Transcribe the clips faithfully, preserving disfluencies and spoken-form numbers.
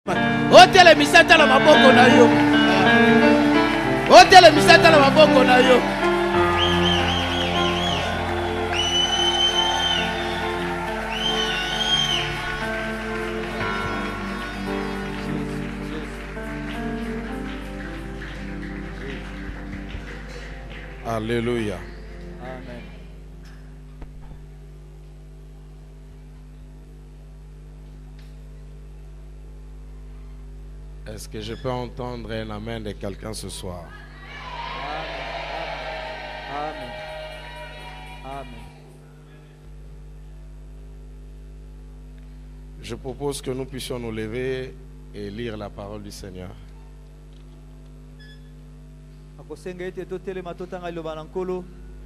Hôtel misata la maboko na yo. Hôtel misata la maboko na yo. Alléluia. Amen. Est-ce que je peux entendre un amen de quelqu'un ce soir? Amen. Amen. Je propose que nous puissions nous lever et lire la parole du Seigneur. Akosenga ete totelema totanga liloba na Nkolo.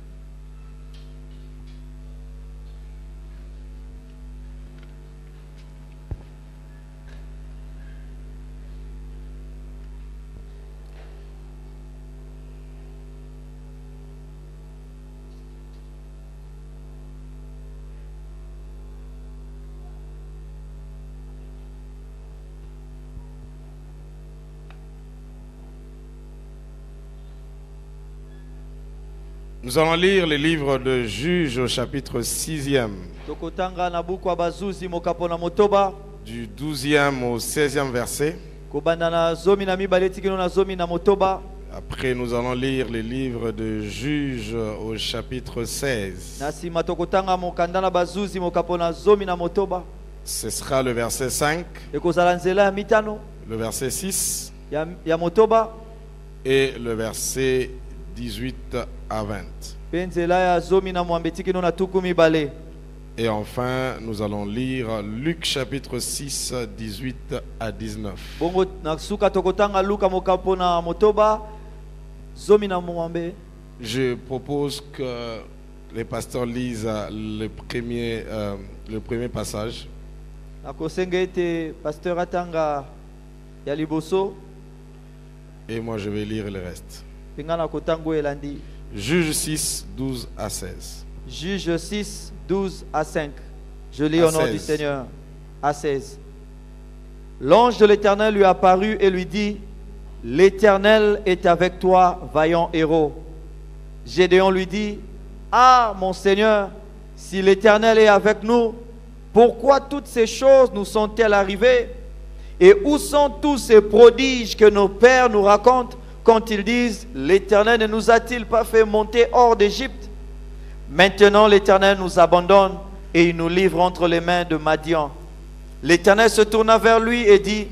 Nous allons lire le livre de Juges au chapitre sixième, Tokotanga na buku ya bazuzi mokapo na motoba. du douzième au seizième verset. Kobanda na zomi na mibale tikino na zomi na motoba. Après, nous allons lire le livre de Juges au chapitre seize. Na sima tokotanga mokanda na bazuzi mokapo na zomi na motoba. Ce sera le verset cinq, Ekozala nzela ya mitano le verset six ya, ya motoba. et le verset dix-huit à vingt. Pe nzela ya zomi na mwambe tikino na tuku mibale. Et enfin, nous allons lire Luc chapitre six, dix-huit à dix-neuf. Bongo na suka tokotanga Luka mokapo na motoba zomi na mwambe. Je propose que les pasteurs lisent le premier, euh, le premier passage. Akosenga ete pasteur atanga ya liboso. Et moi, je vais lire le reste. Pinga na kotango elandi. Juge six, douze à seize. Juge six, douze à cinq. Je lis À au nom seize. du Seigneur. À seize. L'ange de l'Éternel lui apparut et lui dit: L'Éternel est avec toi, vaillant héros. Gédéon lui dit: Ah, mon Seigneur, si l'Éternel est avec nous, pourquoi toutes ces choses nous sont-elles arrivées? Et où sont tous ces prodiges que nos pères nous racontent quand ils disent: L'Éternel ne nous a-t-il pas fait monter hors d'Égypte? Maintenant l'Éternel nous abandonne et il nous livre entre les mains de Madian. L'Éternel se tourna vers lui et dit: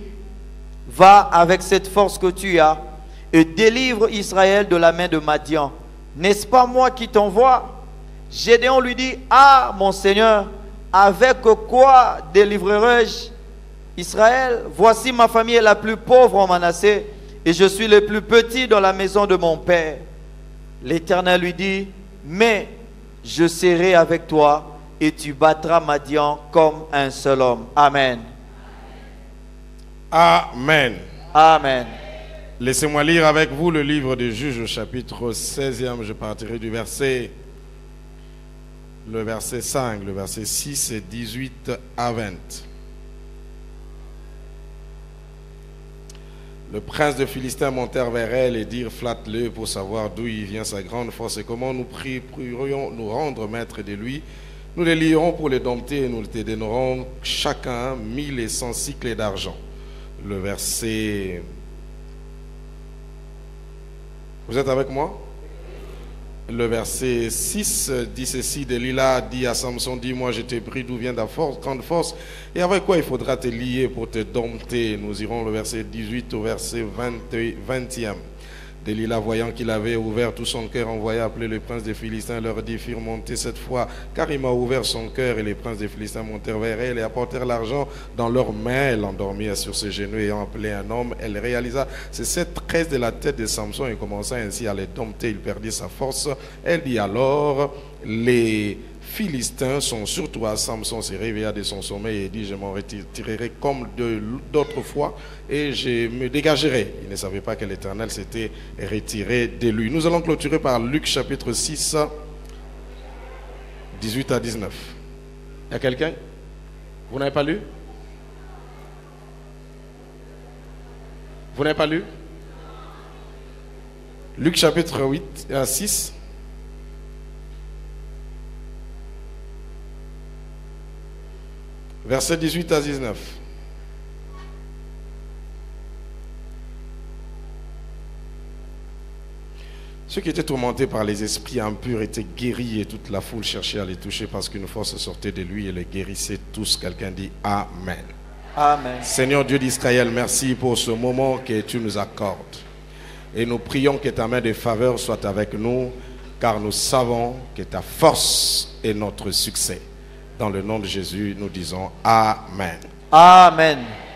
Va avec cette force que tu as et délivre Israël de la main de Madian. N'est-ce pas moi qui t'envoie? Gédéon lui dit: Ah, mon Seigneur, avec quoi délivrerai-je Israël? Voici, ma famille est la plus pauvre en Manassé et je suis le plus petit dans la maison de mon père. L'Éternel lui dit: Mais je serai avec toi et tu battras Madian comme un seul homme. Amen. Amen. Amen. Laissez-moi lire avec vous le livre de Juges au chapitre seizième. Je partirai du verset, le verset cinq, le verset six et dix-huit à vingt. Le prince de Philistin montèrent vers elle et dirent: Flatte-le pour savoir d'où il vient sa grande force et comment nous pourrions nous rendre maîtres de lui. Nous les lierons pour les dompter et nous te donnerons chacun mille et cent cycles d'argent. Le verset... Vous êtes avec moi? Le verset six dit ceci: Delilah dit à Samson: Dis-moi, je t'ai pris d'où vient ta force, grande force, et avec quoi il faudra te lier pour te dompter? Nous irons le verset dix-huit au verset vingtième. Delilah, voyant qu'il avait ouvert tout son cœur, envoya appeler le prince des Philistins, leur dit: Firent monter cette fois, car il m'a ouvert son cœur. Et les princes des Philistins montèrent vers elle et apportèrent l'argent dans leurs mains. Elle endormit sur ses genoux, ayant appelé un homme. Elle réalisa ces sept tresses de la tête de Samson et commença ainsi à les dompter. Il perdit sa force. Elle dit alors: Les Philistins sont sur toi. Samson se réveilla de son sommeil et dit: Je m'en retirerai comme d'autres fois et je me dégagerai. Il ne savait pas que l'Éternel s'était retiré de lui. Nous allons clôturer par Luc chapitre six, dix-huit à dix-neuf. Il y a quelqu'un? Vous n'avez pas lu? Vous n'avez pas lu? Luc chapitre huit, euh, six. Versets dix-huit à dix-neuf. Ceux qui étaient tourmentés par les esprits impurs étaient guéris et toute la foule cherchait à les toucher parce qu'une force sortait de lui et les guérissait tous. Quelqu'un dit Amen. Amen. Seigneur Dieu d'Israël, merci pour ce moment que tu nous accordes. Et nous prions que ta main de faveur soit avec nous, car nous savons que ta force est notre succès. Dans le nom de Jésus, nous disons Amen. Amen.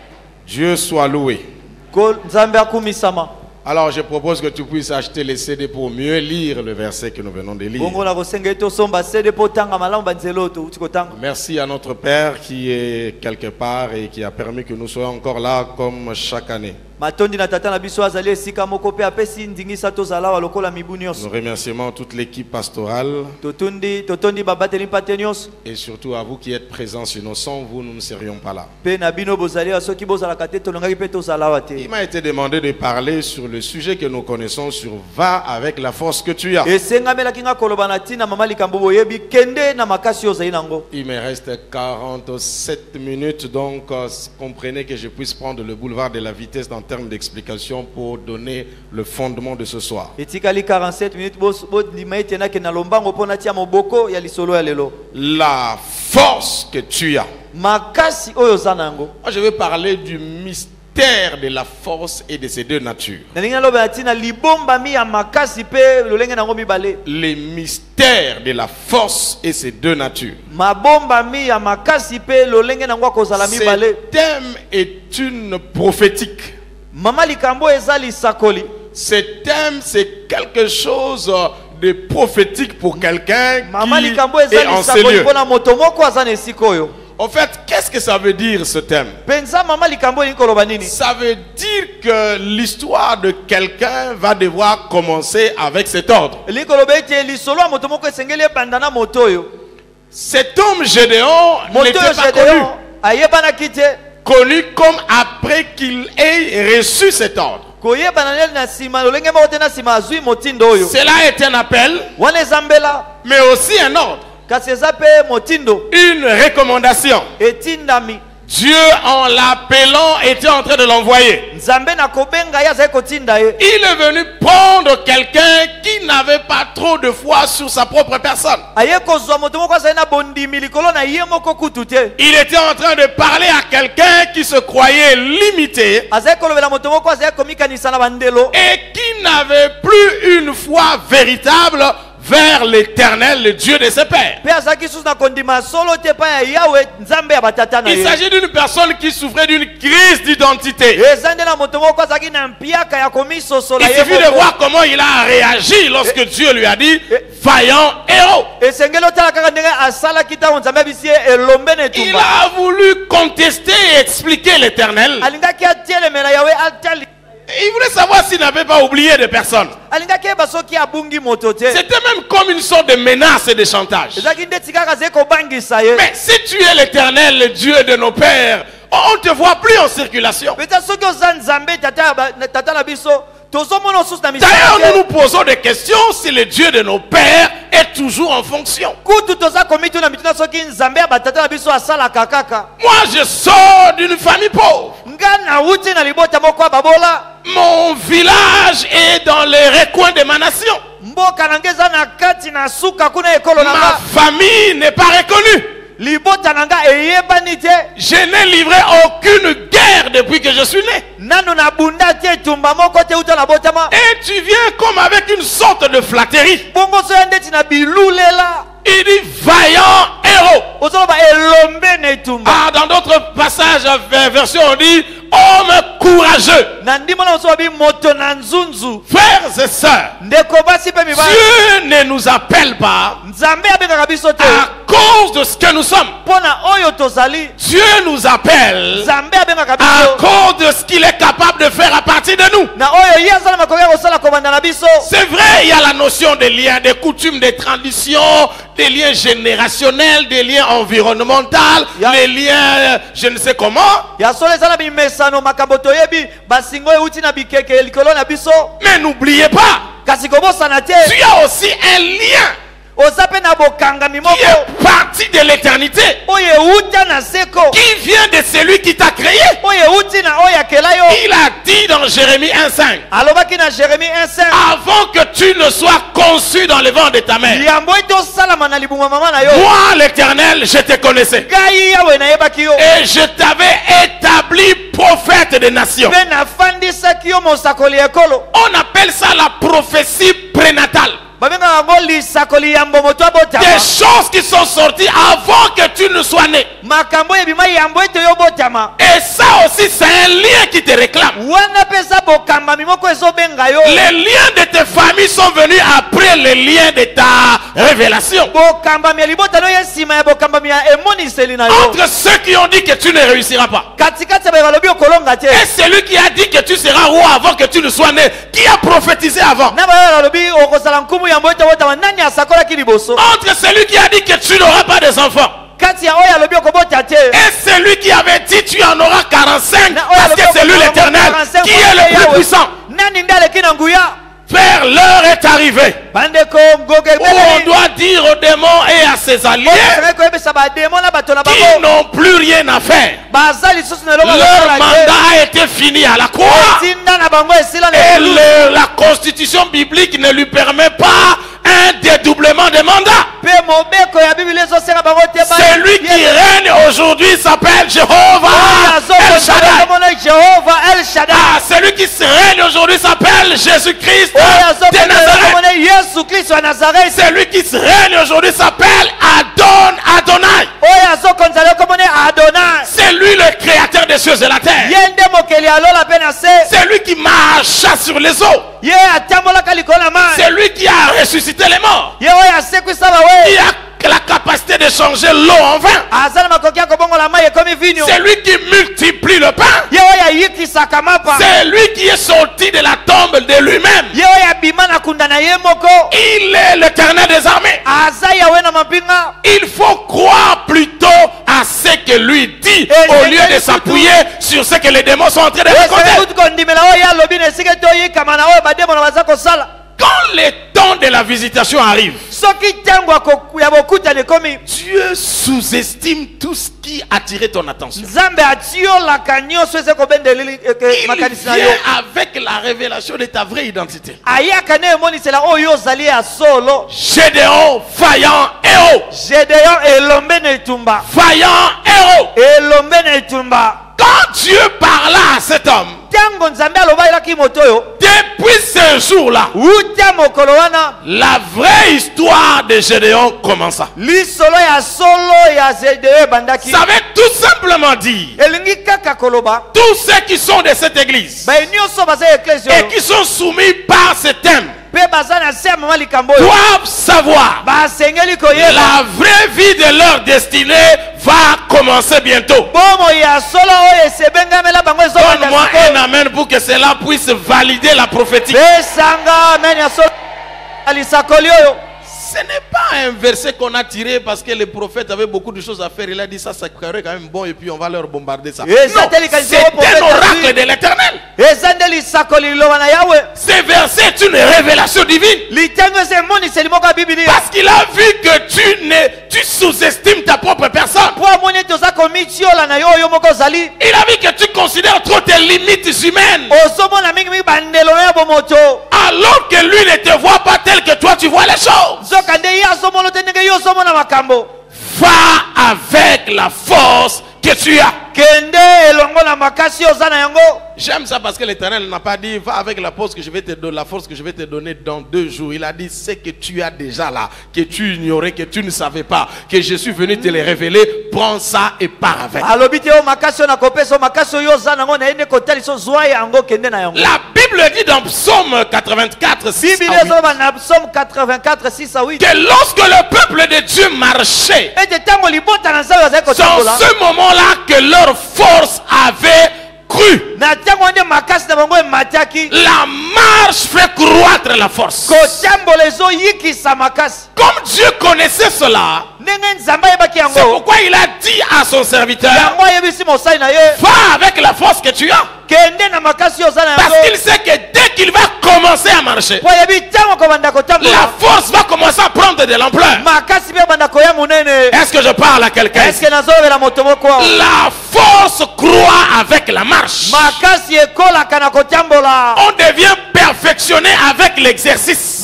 Dieu soit loué. Ko Nzambe akumisama. Alors je propose que tu puisses acheter les C D pour mieux lire le verset que nous venons de lire. Bongo na kosenga ito somba sede potanga malamu banzelo to uti kotanga. Merci à notre Père qui est quelque part et qui a permis que nous soyons encore là comme chaque année. Matondi na tata na biso azali esika moko pe apesi ndingisa tozala wa lokola mibu nyonso. Nous remercions toute l'équipe pastorale Totundi totondi babateli mpate nyonso. et surtout à vous qui êtes présents sur nos. Sans vous, nous ne serions pas là. Pe na bino bozali asoki bozala kate tolongaki pe tozala wa te. Il m'a été demandé de parler sur le sujet que nous connaissons sur va avec la force que tu as. Esengamelaki nga koloba na tina mama likambo boyebi kende na makasi ozali nango. Il me reste quarante-sept minutes, donc euh, comprenez que je puisse prendre le boulevard de la vitesse en termes d'explication pour donner le fondement de ce soir. Etikali quarante-sept minutes bo bo limaite na ke na lombango pona tia moboko ya lisolo ya lelo. La force que tu as. Makasi oyo zanango. Moi, je vais parler du mystère de la force et de ces deux natures. Nalinga loba na tina libomba mi ya makasi pe lolenge nango mibale. Les mystères de la force et ces deux natures. Mabomba mi ya makasi pe lolenge nango kozala mibale. Ce thème est une prophétique. Mama likambo ezali sakoli. Ce thème, c'est quelque chose de prophétique pour quelqu'un Mama qui likambo est ezali en ces sakoli lieux. pona moto moko azana esikoyo. En fait, qu'est-ce que ça veut dire ce thème? Penza mama likambo ikoloba nini? Ça veut dire que l'histoire de quelqu'un va devoir commencer avec cet ordre. Likoloba ete lisolo ya moto moko esengeli ebandana moto oyo. Cet homme Gédéon Moto n'était oyo pas connu. Gédéon ayebanaki te. Connu comme après qu'il ait reçu cet ordre. Koyebana neli na sima lolenge moko te na sima azwi motindo oyo. Cela est un appel, Wana ezambela mais aussi un ordre, kasi eza pe motindo une recommandation. etindami. Dieu, en l'appelant, était en train de l'envoyer. Nzambe na kobenga ye azali kotinda ye. Il est venu prendre quelqu'un qui n'avait pas trop de foi sur sa propre personne. Aye kozwa moto moko azali na bondimi likolo na ye moko kutu te. Il était en train de parler à quelqu'un qui se croyait limité Azali kolobela moto moko azali komikanisa na bandelo et qui n'avait plus une foi véritable vers l'Éternel, le Dieu de ses pères. pe azalaki susu na kondima solo te pa ya Yawe Nzambe ya batata na Il ye. s'agit d'une personne qui souffrait d'une crise d'identité. Eza nde na moto moko azalaki na mpiaka ya komisosola Il ye suffit de moko. voir comment il a réagi lorsque Dieu lui a dit vaillant héros. Esengeli otala kaka ndenge asalaki ntango Nzambe abisi ye elombe na Il etumba. a voulu contester et expliquer l'Éternel. Alingaki atielemela Yawe atali. Il voulait savoir s'il n'avait pas oublié de personne. Alingaki yeba soki abungi moto te. C'était même comme une sorte de menace et de chantage. Ezalaki ndeti kaka azali kobangisa ye. Mais si tu es l'Éternel, le Dieu de nos pères, on ne te voit plus en circulation. Peta soki oza Nzambe tata ya ba- na- tata na biso tozomona osusu na D'ailleurs, nous misala nous posons des questions si le Dieu de nos pères est toujours en fonction. kutu toza komitu na mituna soki Nzambe ya batata na biso asalaka kaka. Moi, je sors d'une famille pauvre. Nga nauti na libota moko ya babola. Mon village est dans les recoins de ma nation. Mboka na nga eza na kati na suka kuna ekolo na Ma nga. famille n'est pas reconnue. Libota na nga eyebani te. Je n'ai livré aucune guerre depuis que je suis né. Nano na bunda te tumba moko te uta na botama. Et tu viens comme avec une sorte de flatterie. Bongo so ya ndeti na bilulela. Il dit vaillant héros. Ozoloba elombe na etumba. Ah, dans d'autres passages, euh, versions, on dit homme courageux. Na ndimo na oso bi moto na nzunzu. Frères et sœurs, Ndeko basi pe mibali. Dieu ne nous appelle pas Nzambe abengaka biso te. à cause de ce que nous sommes. Pona oyo tozali. Dieu nous appelle Nzambe abengaka à biso. cause de ce qu'il est capable de faire à partir de nous. Na oyo ye azala makoki ya kosala komanda na biso. C'est vrai, il y a la notion des liens, des coutumes, des traditions, des liens générationnels, des liens environnementaux, Ya- les liens, euh, je ne sais comment. Ya solo ezala bimesano makambo toyebi toyebi basingo euti na bikeke likolo na biso. Mais n'oubliez pas, Kasi kobosana te. tu as aussi un lien Ozape na bokanga qui mimoko. est parti de l'éternité, Oye uta na seko. qui vient de celui qui t'a créé. Oye uti na oya kelayo. Il a dit dans Jérémie un cinq, Alobaki na Jérémie un cinq. avant que tu ne sois conçu dans le ventre de ta mère, Yambo ito salama na libuma mama na yo. moi l'éternel, je te connaissais. Gai yawe na yebaki yo. Et je t'avais établi prophète des nations. Pe na fandisaki yo mosakoli ekolo. On appelle ça la prophétie prénatale. Babenga yango lisakoli yambo moto abotama. Des choses qui sont sorties avant que tu ne sois né. Makambo ebima yambo ito yo botama. Et ça aussi, c'est un lien qui te réclame. Wana pesa bokamba mimoko ezobenga yo. Les liens de tes familles sont venus après les liens de ta révélation. Bokamba mi libota no yesima ya bokamba mi emoniseli na yo. Entre ceux qui ont dit que tu ne réussiras pas, Katikati ba balobi okolonga te. et celui qui a dit que tu seras roi avant que tu ne sois né, qui a prophétisé avant. Na ba balobi okozala nkumu yambo ito botama nani asakola kiliboso. Entre celui qui a dit que tu n'auras pas des enfants, Kati ya oya lobi okobota te. et celui qui avait dit tu en auras quarante-cinq, Na oya parce lobi que c'est lui okobota l'éternel quarante-cinq qui est le plus puissant. Nani ndale kina nguya. Père, l'heure est arrivée Bandeko mgoge où on doit dire aux démons et à ses alliés qui n'ont plus rien à faire. Leur mandat a été fini à la croix. Et le- la constitution biblique ne lui permet pas un dédoublement de mandat. Celui qui règne aujourd'hui s'appelle Jéhovah El Shaddai. Ah, celui qui règne aujourd'hui s'appelle Jésus-Christ de Nazareth. Celui qui règne aujourd'hui s'appelle Adon Adonai. C'est lui le créateur des cieux et la terre. C'est lui qui marcha sur les eaux. C'est lui qui a ressuscité les morts. Il a la capacité de changer l'eau en vin. C'est lui qui multiplie le pain. C'est lui qui est sorti de la tombe de lui-même. Il est l'éternel des armées. Il faut croire plutôt à ce que lui dit au lieu de s'appuyer sur ce que les démons sont en train de raconter. Quand les temps de la visitation arrivent, Dieu sous-estime tout ce qui attirait ton attention. Il vient avec la révélation de ta vraie identité. Gédéon, vaillant héros. Vaillant héros. Quand Dieu parla à cet homme, depuis ce jour-là, la vraie histoire de Gédéon commença. Ça veut tout simplement dire, tous ceux qui sont de cette église et qui sont soumis par ce thème doivent savoir la vraie vie de leur destinée va commencer bientôt. Donne-moi un amen pour que cela puisse valider la prophétie. Ce n'est pas un verset qu'on a tiré parce que le prophète avait beaucoup de choses à faire. Il a dit ça, ça serait quand même bon et puis on va leur bombarder ça. Non, c'est un oracle de l'éternel. Ce verset est une révélation divine. Parce qu'il a vu que tu, ne, tu sous-estimes ta propre personne. Il a vu que tu considères trop tes limites humaines. Alors que lui ne te voit pas tel que toi tu vois les choses. Va avec la force que tu as. J'aime ça parce que l'Éternel n'a pas dit va avec la force que je vais te donner, la force que je vais te donner dans deux jours. Il a dit ce que tu as déjà là, que tu ignorais, que tu ne savais pas, que je suis venu te les révéler. Prends ça et pars avec. La Bible dit dans Psaume quatre-vingt-quatre, six à huit, que lorsque le peuple de Dieu marchait, c'est en ce moment-là que leur force avait cru. La marche fait croître la force. Comme Dieu connaissait cela, C'est pourquoi il a dit à son serviteur, va avec la force que tu as. Parce qu'il sait que dès qu'il va commencer à marcher, la force va commencer à prendre de l'ampleur. Est-ce que je parle à quelqu'un? La force croît avec la marche. On devient perfectionné avec l'exercice.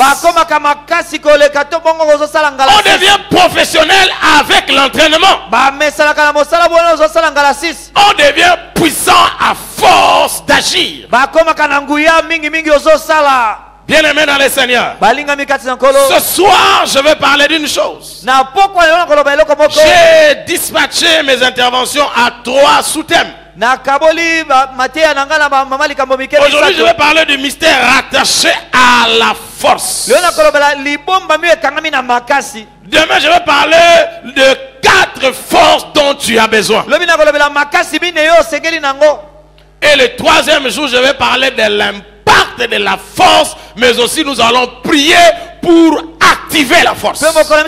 On devient professionnel avec l'entraînement. On devient puissant à force d'agir. Bien aimé dans le Seigneur, ce soir je vais parler d'une chose. J'ai dispatché mes interventions à trois sous-thèmes. Aujourd'hui je vais parler du mystère rattaché à la force. Demain je vais parler de quatre forces dont tu as besoin. Et le troisième jour je vais parler de l'impact de la force, mais aussi nous allons prier pour activer la force.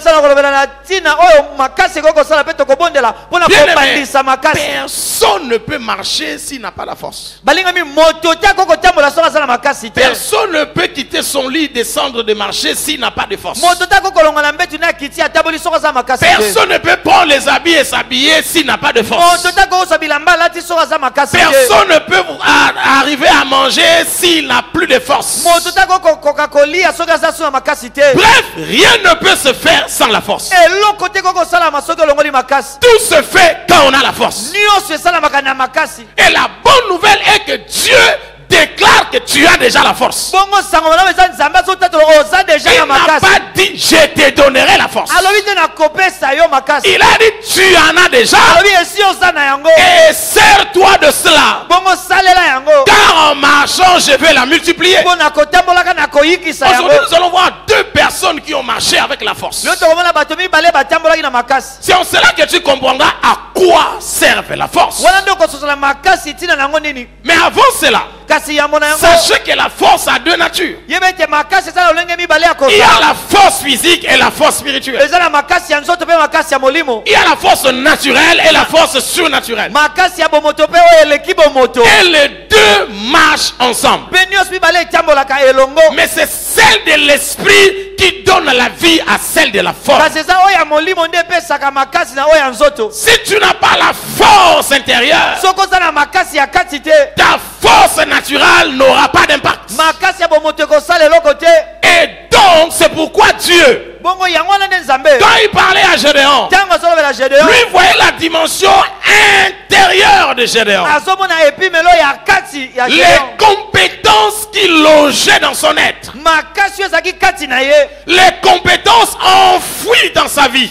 Bien-aimé, personne ne peut marcher s'il n'a pas la force. Personne ne peut quitter son lit, descendre de marcher s'il n'a pas de force. Personne ne peut prendre les habits et s'habiller s'il n'a pas de force. Personne ne peut arriver à manger s'il n'a plus de force. Bref, rien ne peut se faire sans la force. Tout se fait quand on a la force. Et la bonne nouvelle est que Dieu déclare que tu as déjà la force. Il n'a pas dit je te donnerai la force. Il a dit tu en as déjà. Et sers-toi de cela. Car en marchant je vais la multiplier. Aujourd'hui nous allons voir deux personnes qui ont marché avec la force. C'est en cela que tu comprendras à quoi servent la force. Mais avant cela, sachez que la force a deux natures. Il y a la force physique et la force spirituelle. Il y a la force naturelle et la force surnaturelle. Et les deux marchent ensemble. Mais c'est celle de l'esprit qui donne la vie à celle de la force. Si tu n'as pas la force intérieure, ta force naturelle n'aura pas d'impact. Et donc c'est pourquoi Dieu, quand il parlait à Gédéon, lui voyait la dimension intérieure de Gédéon, les compétences qu'il logeait dans son être, les compétences enfouies dans sa vie,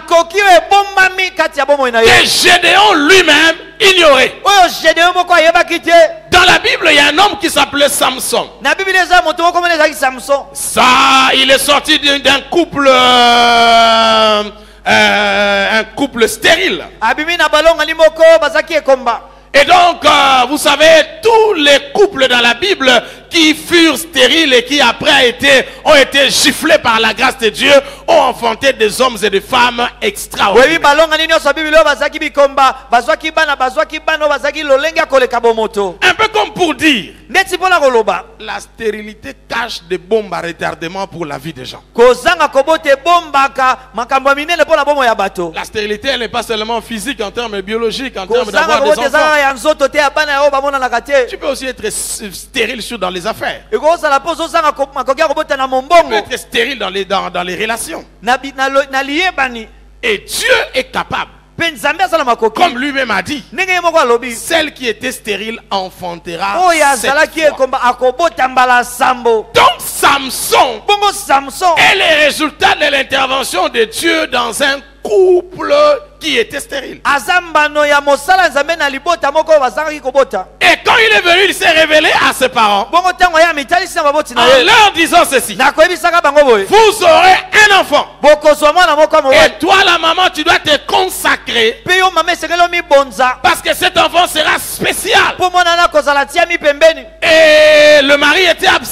que Gédéon lui-même ignorait. Dans la Bible, il y a un homme qui s'appelait Samson. Ça, il est sorti d'un couple, euh, euh, un couple stérile. Et donc, euh, vous savez, tous les couples dans la Bible qui furent stériles et qui après été, ont été giflés par la grâce de Dieu, ont enfanté des hommes et des femmes extraordinaires. Un peu comme pour dire, la stérilité cache des bombes à retardement pour la vie des gens. La stérilité, elle n'est pas seulement physique en termes biologiques, en termes d'avoir des enfants. Tu peux aussi être stérile sur dans les affaires. Tu peux être stérile dans les, dans, dans les relations. Et Dieu est capable, comme lui-même a dit, celle qui était stérile enfantera sept fois. Donc Samson est le résultat de l'intervention de Dieu dans un couple qui était stérile. Et quand il est venu, il s'est révélé à ses parents en leur disant ceci: vous aurez un enfant, et toi la maman tu dois te consacrer parce que cet enfant sera spécial. Et le mari était absent.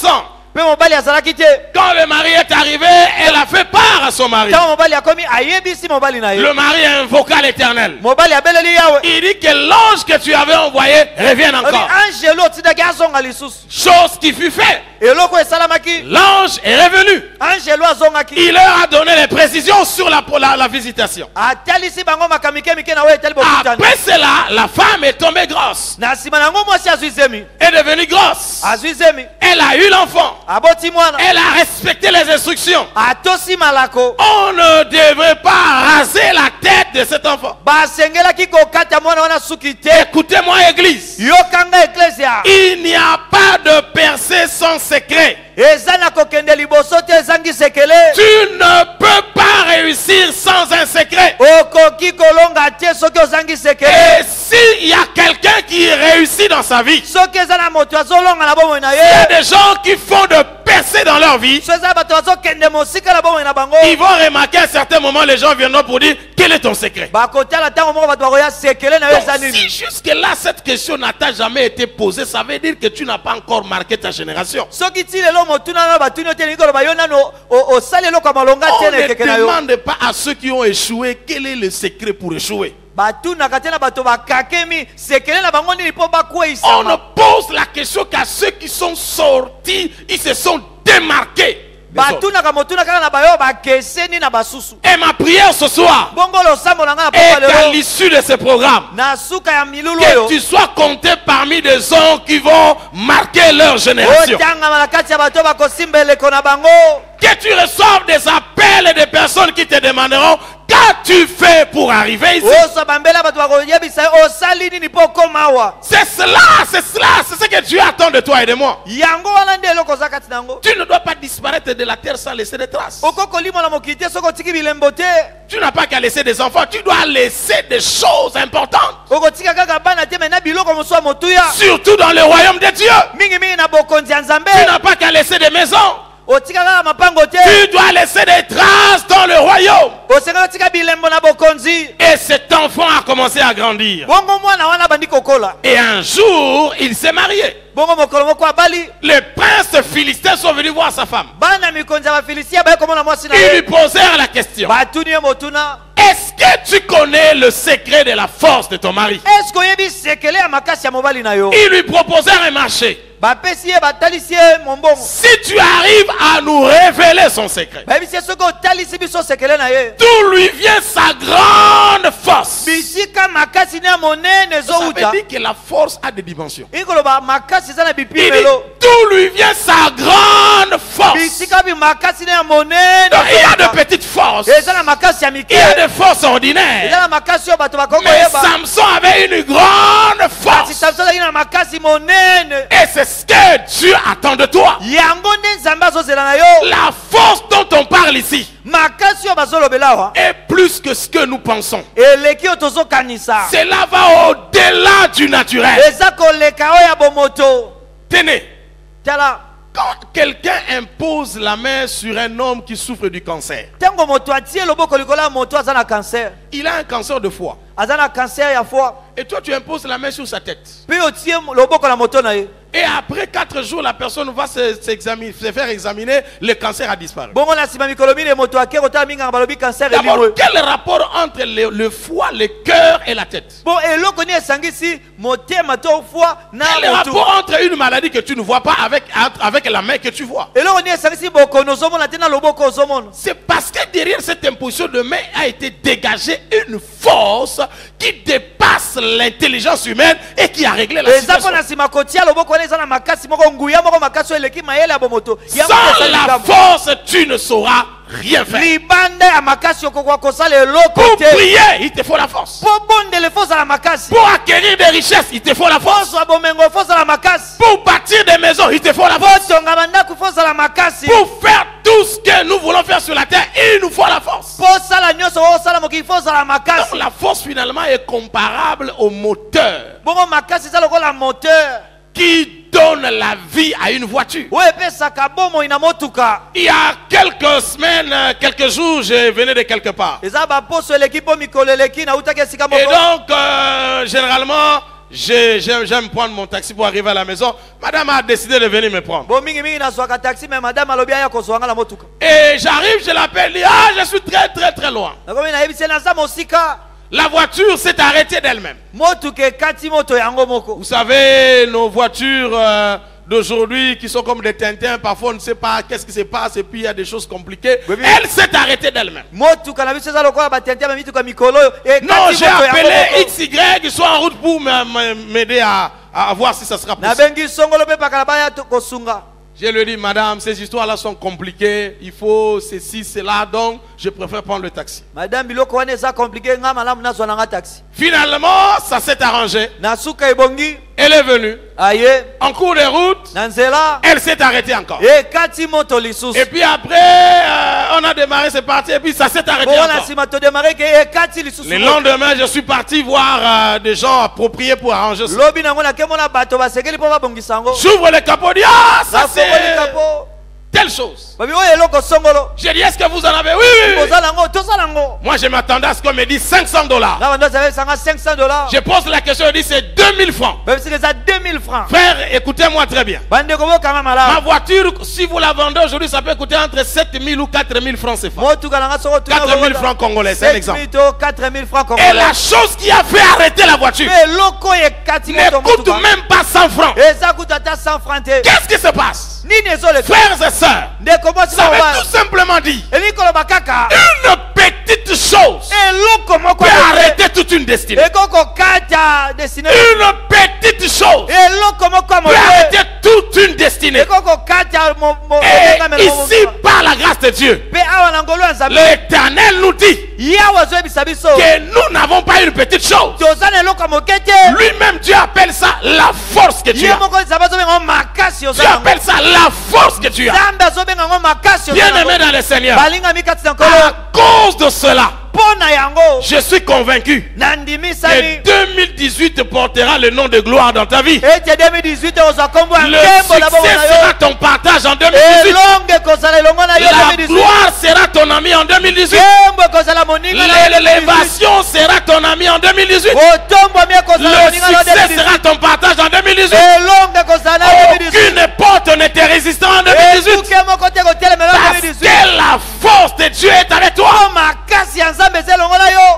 Pe mobali azalaki te. Quand le mari est arrivé, elle a fait part à son mari. Tango mobali akomi ayebisi mobali na ye. Le mari invoqua l'Éternel. Mobali abeleli yawe. Il dit que l'ange que tu avais envoyé revienne Obi encore. angelo tidaki azonga lisusu. Chose qui fut faite. Eloko esalamaki. L'ange est revenu. Angelo azongaki. Il leur a donné les précisions sur la, la, la visitation. Atalisi bango makamike mike na we etali bokutana. Après cela, la femme est tombée grosse. Na sima nango mwasi azwizemi. Est devenue grosse. Azwizemi. Elle a eu l'enfant. Aboti mwana. Elle a respecté les instructions. Atosi malako. On ne devrait pas raser la tête de cet enfant. Basengelaki kokata mwana wana suki te. Écoutez-moi, église. Yokanga eklesia. Il n'y a pas de percée sans secret. Ezana kokende liboso te ezangi sekele. Tu ne peux pas réussir sans un secret. Okoki kolonga te soki ozangi sekele. Et s'il y a quelqu'un qui réussit dans sa vie, Soki ezana moto azolonga na bomoi na il y a ye. des gens qui font de percées dans leur vie. So ezana bato azokende mosika na bomoi na bango. Ils vont remarquer à un certain moment, les gens viendront pour dire, quel est ton secret? Bakotala tango moko bato bakoya sekele na yo Donc, ezanini. si jusque-là, cette question n'a t'a jamais été posée, ça veut dire que tu n'as pas encore marqué ta génération. Soki ti lelo motuna na batuni oteli ngolo bayona no osali eloko ya malonga On te na ne ekeke na yo. demande pas à ceux qui ont échoué quel est le secret pour échouer. Batunaka te na bato bakakemi sekele na bango nini mpo On ne bakweyisama. pose la question qu'à ceux qui sont sortis, ils se sont démarqués. des autres. Batunaka motuna kaka na bayo bakeseni na basusu. Et ma prière ce soir Bongo losambo na nga na est papa qu'à lelo. l'issue de ce programme, Na suka ya milulu que oyo. tu sois compté parmi des gens qui vont marquer leur génération. Otangama na kati ya bato bakosimba eleko na bango. Que tu reçoives des appels et des personnes qui te demanderont qu'as-tu fait pour arriver ici. Oso bambela bato bakoyebisa yo osali nini mpo okoma awa. C'est cela, c'est cela, c'est ce que Dieu attend de toi et de moi. Yango wana nde eloko oza kati na yango. Tu ne dois pas disparaître de la terre sans laisser des traces. Okokolima na mokili te soki otiki bilembo te. Tu n'as pas qu'à laisser des enfants, tu dois laisser des choses importantes. Okotika kaka bana te mena biloko mosusu ya motuya. Surtout dans le royaume de Dieu. Mingi mingi na bokonzi ya Nzambe. Tu n'as pas qu'à laisser des maisons. Otika kaka mapango te. Tu dois laisser des traces dans le royaume. Osenga otika bilembo na bokonzi. Et cet enfant a commencé à grandir. Bongo mwana wana bandi kokola. Et un jour, il s'est marié. Bongo mokolo moko abali. Les princes philistins sont venus voir sa femme. Bana mikonzi ya bafilistia baye komona mwasi na Ils ye. lui posèrent la question. Batuni ye motuna. Est-ce que tu connais le secret de la force de ton mari? Est-ce oyebi sekele ya makasi ya mobali na yo? Ils lui proposèrent un marché. Bapesi ye batalisi ye mombongo. Si tu arrives à nous révéler son secret, Bayebisi ye soki otalisi biso sekele na ye. d'où lui vient sa grande force. Bisika makasi ne ya monene Ça veut ezowuta. dire que la force a des dimensions. Ikoloba makasi eza na Il dit, bipimelo. d'où lui vient sa grande force. Bisika bi makasi ne ya monene. Donc, il y a de petites forces. Eza na makasi ya Il y a mike. des forces Eza ordinaires. na makasi oyo bato bakongo Mais yeba. Samson avait une grande Kasi force. Samson azalaki na makasi monene. Et c'est ce que Dieu attend de toi. Yango nde Nzambe azozela na yo. La force dont on parle ici Makasi oyo bazolobela awa. est plus que ce que nous pensons. Eleki oyo tozokanisa. Cela va au-delà du naturel. Eza koleka oyo ya bomoto. Tenez, Tala. quand quelqu'un impose la main sur un homme qui souffre du cancer, Tango moto atie loboko likolo ya moto aza na cancer. il a un cancer de foie. Aza na cancer ya foie. Et toi, tu imposes la main sur sa tête. Puis otie loboko na moto na ye. Et après quatre jours, la personne va se, s'examiner- se faire examiner, le cancer a disparu. Bongo na sima mikolo mine moto ake kotala minga balobi cancer D'abord, elimwe. quel rapport entre le, le foie, le cœur et la tête? Bon eloko ni esangisi motema to foie na Quel motu. rapport entre une maladie que tu ne vois pas avec, avec la main que tu vois? Eloko ni esangisi bokono ozomona te na loboko ozomona. C'est parce que derrière cette imposition de main a été dégagée une force qui dépasse l'intelligence humaine et qui a réglé la Eza situation. pona sima kotia loboko wana eza na makasi moko nguya moko makasi oyo eleki mayele ya bomoto. Yango Sans esali la likambo. force, tu ne sauras rien faire. Libanda ya makasi okokoka kosala eloko Pour te. prier, il te faut la force. Po bondele fozala makasi. Pour acquérir des richesses, il te faut la force. Fozwa bomengo fozala makasi. Pour bâtir des maisons, il te faut la force. Potonga bandako fozala makasi. Pour faire tout ce que nous voulons faire sur la terre, il nous faut la force. Posala nyonso osala mokili fozala Donc makasi. la force finalement est comparable au moteur Bongo makasi eza lokola moteur. qui donne la vie à une voiture. Oyo epesaka bomoi na motuka. Il y a quelques semaines, euh, quelques jours, je venais de quelque part. Eza baposo eleki po mikolo eleki na utaki esika Et moko. donc, euh, généralement, J'ai- J'aime j'aime prendre mon taxi pour arriver à la maison. Madame a décidé de venir me prendre. Bo mingi mingi na swaka taxi mais madame alobi aya ko swanga la motuka. Et j'arrive, je l'appelle, dit, ah, je suis très très très loin. Na komi na yebisi na za mosika. La voiture s'est arrêtée d'elle-même. Motuka ekati moto yango moko. Vous savez, nos voitures euh, d'aujourd'hui qui sont comme des Tintins, parfois on ne sait pas qu'est-ce qui se passe et puis il y a des choses compliquées. Oui, oui. Elle s'est arrêtée d'elle-même. Motuka na biso za lokola batente ba mituka mikolo ekati Non, j'ai moto yango appelé moko. X Y qui sont en route pour me- me- m'aider à, à voir si ça sera Na possible. bengi songolo pe pakala baya to kosunga. Je lui ai dit, madame, ces histoires-là sont compliquées. Il faut ceci, cela. Donc, je préfère prendre le taxi. Madame biloko wana eza compliqué nga malamu na zwana nga taxi. Finalement, ça s'est arrangé. Na suka ebongi Elle est venue. aye En cours de route, na nzela elle s'est arrêtée encore. ekati moto lisusu. Et puis après, euh, on a démarré, c'est parti. Et puis ça s'est arrêté Bona encore. sima to démarrer ke ekati lisusu. Le lendemain, je suis parti voir euh, des gens appropriés pour arranger ça. Lobi nango na kemona bato basekeli po babongisa ngo. J'ouvre le capot, dit, ah, ça Na c'est fongoli kapo. telle chose. Babi oyo eloko songolo. J'ai dit, est-ce que vous en avez? Oui, oui, oui. Kozala ngo tosala ngo. Moi, je m'attendais à ce qu'on me dise cinq cents dollars. Na bando zabe sanga cinq cents dollars. Je pose la question, je dis, c'est deux mille francs. Babi c'est ça deux mille francs. Frère, écoutez-moi très bien. Bande ko boka Ma mala. voiture, si vous la vendez aujourd'hui, ça peut coûter entre sept mille ou quatre mille francs C F A. Motuka nanga soko tu. quatre mille francs congolais, c'est un exemple. quatre mille francs Et congolais. la chose qui a fait arrêter la voiture Mais loko ekati ne moto coûte motuka. même pas cent francs. Eza kutata cent francs te. Qu'est-ce qui se passe? Nini ezole. Frères et sœurs, Ndeko mosi ça ba veut wa. tout simplement dire Elikolo bakaka. une petite chose Eloko moko peut ya arrêter toute une destinée. ekoko kata destiné. Une petite chose Eloko moko peut mo. arrêter toute une destinée. Ekoko kata mo mo. Et ici, par la grâce de Dieu, Pe awa na ngolo nzambe. l'Éternel nous dit Yawa zo ebisa biso. que nous n'avons pas une petite chose. Tozana eloko mokete. Lui-même, Dieu appelle ça la force que tu Ye as. moko nzambe zo benga makasi Dieu ozala. appelle ça la force que tu as. Nzambe zo benga makasi Bien ozala. aimé dans le Seigneur, Balinga mikati na nkolo. à cause de cela, Pona yango. je suis convaincu Nandimi que sami. deux mille dix-huit portera le nom de gloire dans ta vie. Ete deux mille dix-huit oza kombo ya Le nkembo na bongo succès na sera yo. ton partage en deux mille dix-huit. Elonge kozala elongo na yo deux La mille dix-huit. gloire sera ton ami en deux mille dix-huit. Kembo kozala moninga na yo deux mille dix-huit. L'élévation sera ton ami en deux mille dixhuit. Otombo mie kozala Le moninga na yo deux mille succès dix-huit. sera ton partage en deux mille dix-huit. Elonge kozala na yo deux mille dix-huit. Aucune porte ne te résistera en deux mille dix-huit. Etuke moko te kotelemela Parce deux mille dix-huit. que la force de Dieu est avec toi. O makasi ya nzambe eza elongo na yo.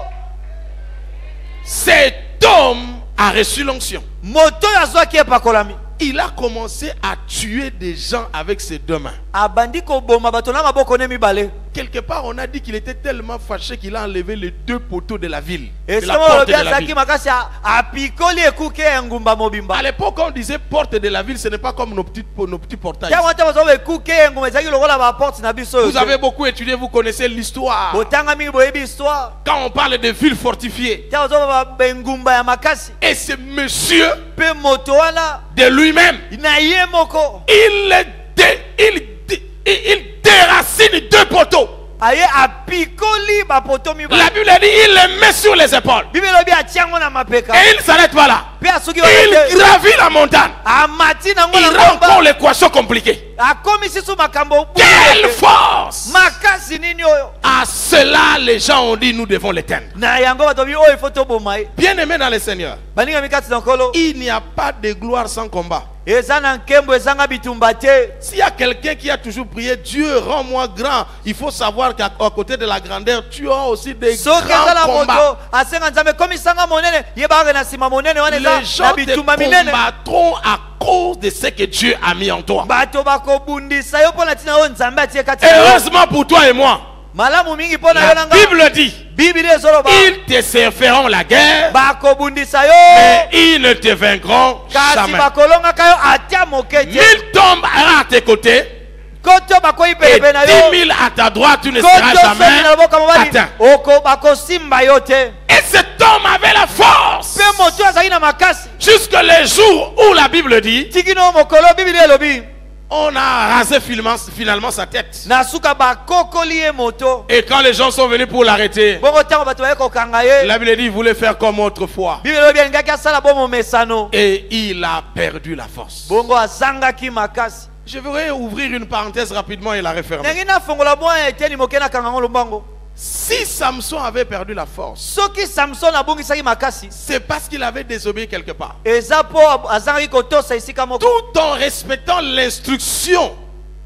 Cet homme a reçu l'onction. Moto oyo azwaki epakolami. Il a commencé à tuer des gens avec ses deux mains. Abandi koboma bato na maboko ne mibale. Quelque part, on a dit qu'il était tellement fâché qu'il a enlevé les deux poteaux de la ville. De la Esimo porte lobi de la azaki ville. makasi a- apikoli ekuke ya ngumba mobimba. À l'époque, on disait porte de la ville, ce n'est pas comme nos, petites, nos petits portails. Ntango te bazoba ekuke ya ngumba ezalaki lokola baporte na biso oyo Vous te. avez beaucoup étudié, vous connaissez l'histoire. Botanga mingi boyebi histoire. Quand on parle de villes fortifiées, Ntango bazoba bengumba ya makasi. et ce monsieur Pe moto wana de lui-même, na ye moko. il, dé- il, dé- il, il déracine deux poteaux. Aye apikoli bapoto La mibale. Bible dit il les met sur les épaules. Bible lobi atiango na mapeka. Et il ne s'arrête pas là. Pe asuki wana Il te. gravit la montagne. Amati nango Il na rend encore ngomba. l'équation compliquée. Akomisi su makambo. Quelle force! Makasi nini oyo. À cela, les gens ont dit nous devons l'éteindre. Na yango bato bi oyo faut toboma ye. Bien aimé dans le Seigneur, Baninga mikati na nkolo. il n'y a pas de gloire sans combat. Eza na nkembo ezanga bitumba te. S'il y a quelqu'un qui a toujours prié, Dieu rends-moi grand, il faut savoir qu'à à côté de la grandeur, tu as aussi des Soki eza na grands combats. moto asenga nzambe komisanga monene yebaka na nsima monene wana Les eza gens na te bitumba minene. combattront à cause de ce que Dieu a mis en toi. Bato bakobundisa yo mpo na ntina oyo nzambe atie kati Et na yo. heureusement pour toi et moi, Malamu mingi mpo na yo la na nga. Bible dit, Bibili ezoloba ils te serviront la guerre, bakobundisa yo mais ils ne te vaincront kasi jamais. bakolongaka yo ata moke te. Mille tombent à tes côtés Koto bakoyi et pepe na dix yo. mille à ta droite, tu ne seras Koto soki na jamais loboko mobali atteint. oko bakosimba yo te. Et cet homme avait la force Pe moto azali na makasi. jusque les jours où la Bible dit Tiki no mokolo Bibili elobi on a rasé finalement, finalement sa tête. na suka bakokoli ye moto. Et quand les gens sont venus pour l'arrêter, Bongo tango bato baye kokanga ye. la Bible dit il voulait faire comme autrefois. Bibili elobi alingaki asala bomo mesano. Et il a perdu la force. Bongo azangaki makasi. Je voudrais ouvrir une parenthèse rapidement et la refermer. Nengi na fongola mwa eteni moke na kanga ngo lombango. Si Samson avait perdu la force, soki Samson abungisaki makasi c'est parce qu'il avait désobéi quelque part. eza po azangi kotosa esika moko Tout en respectant l'instruction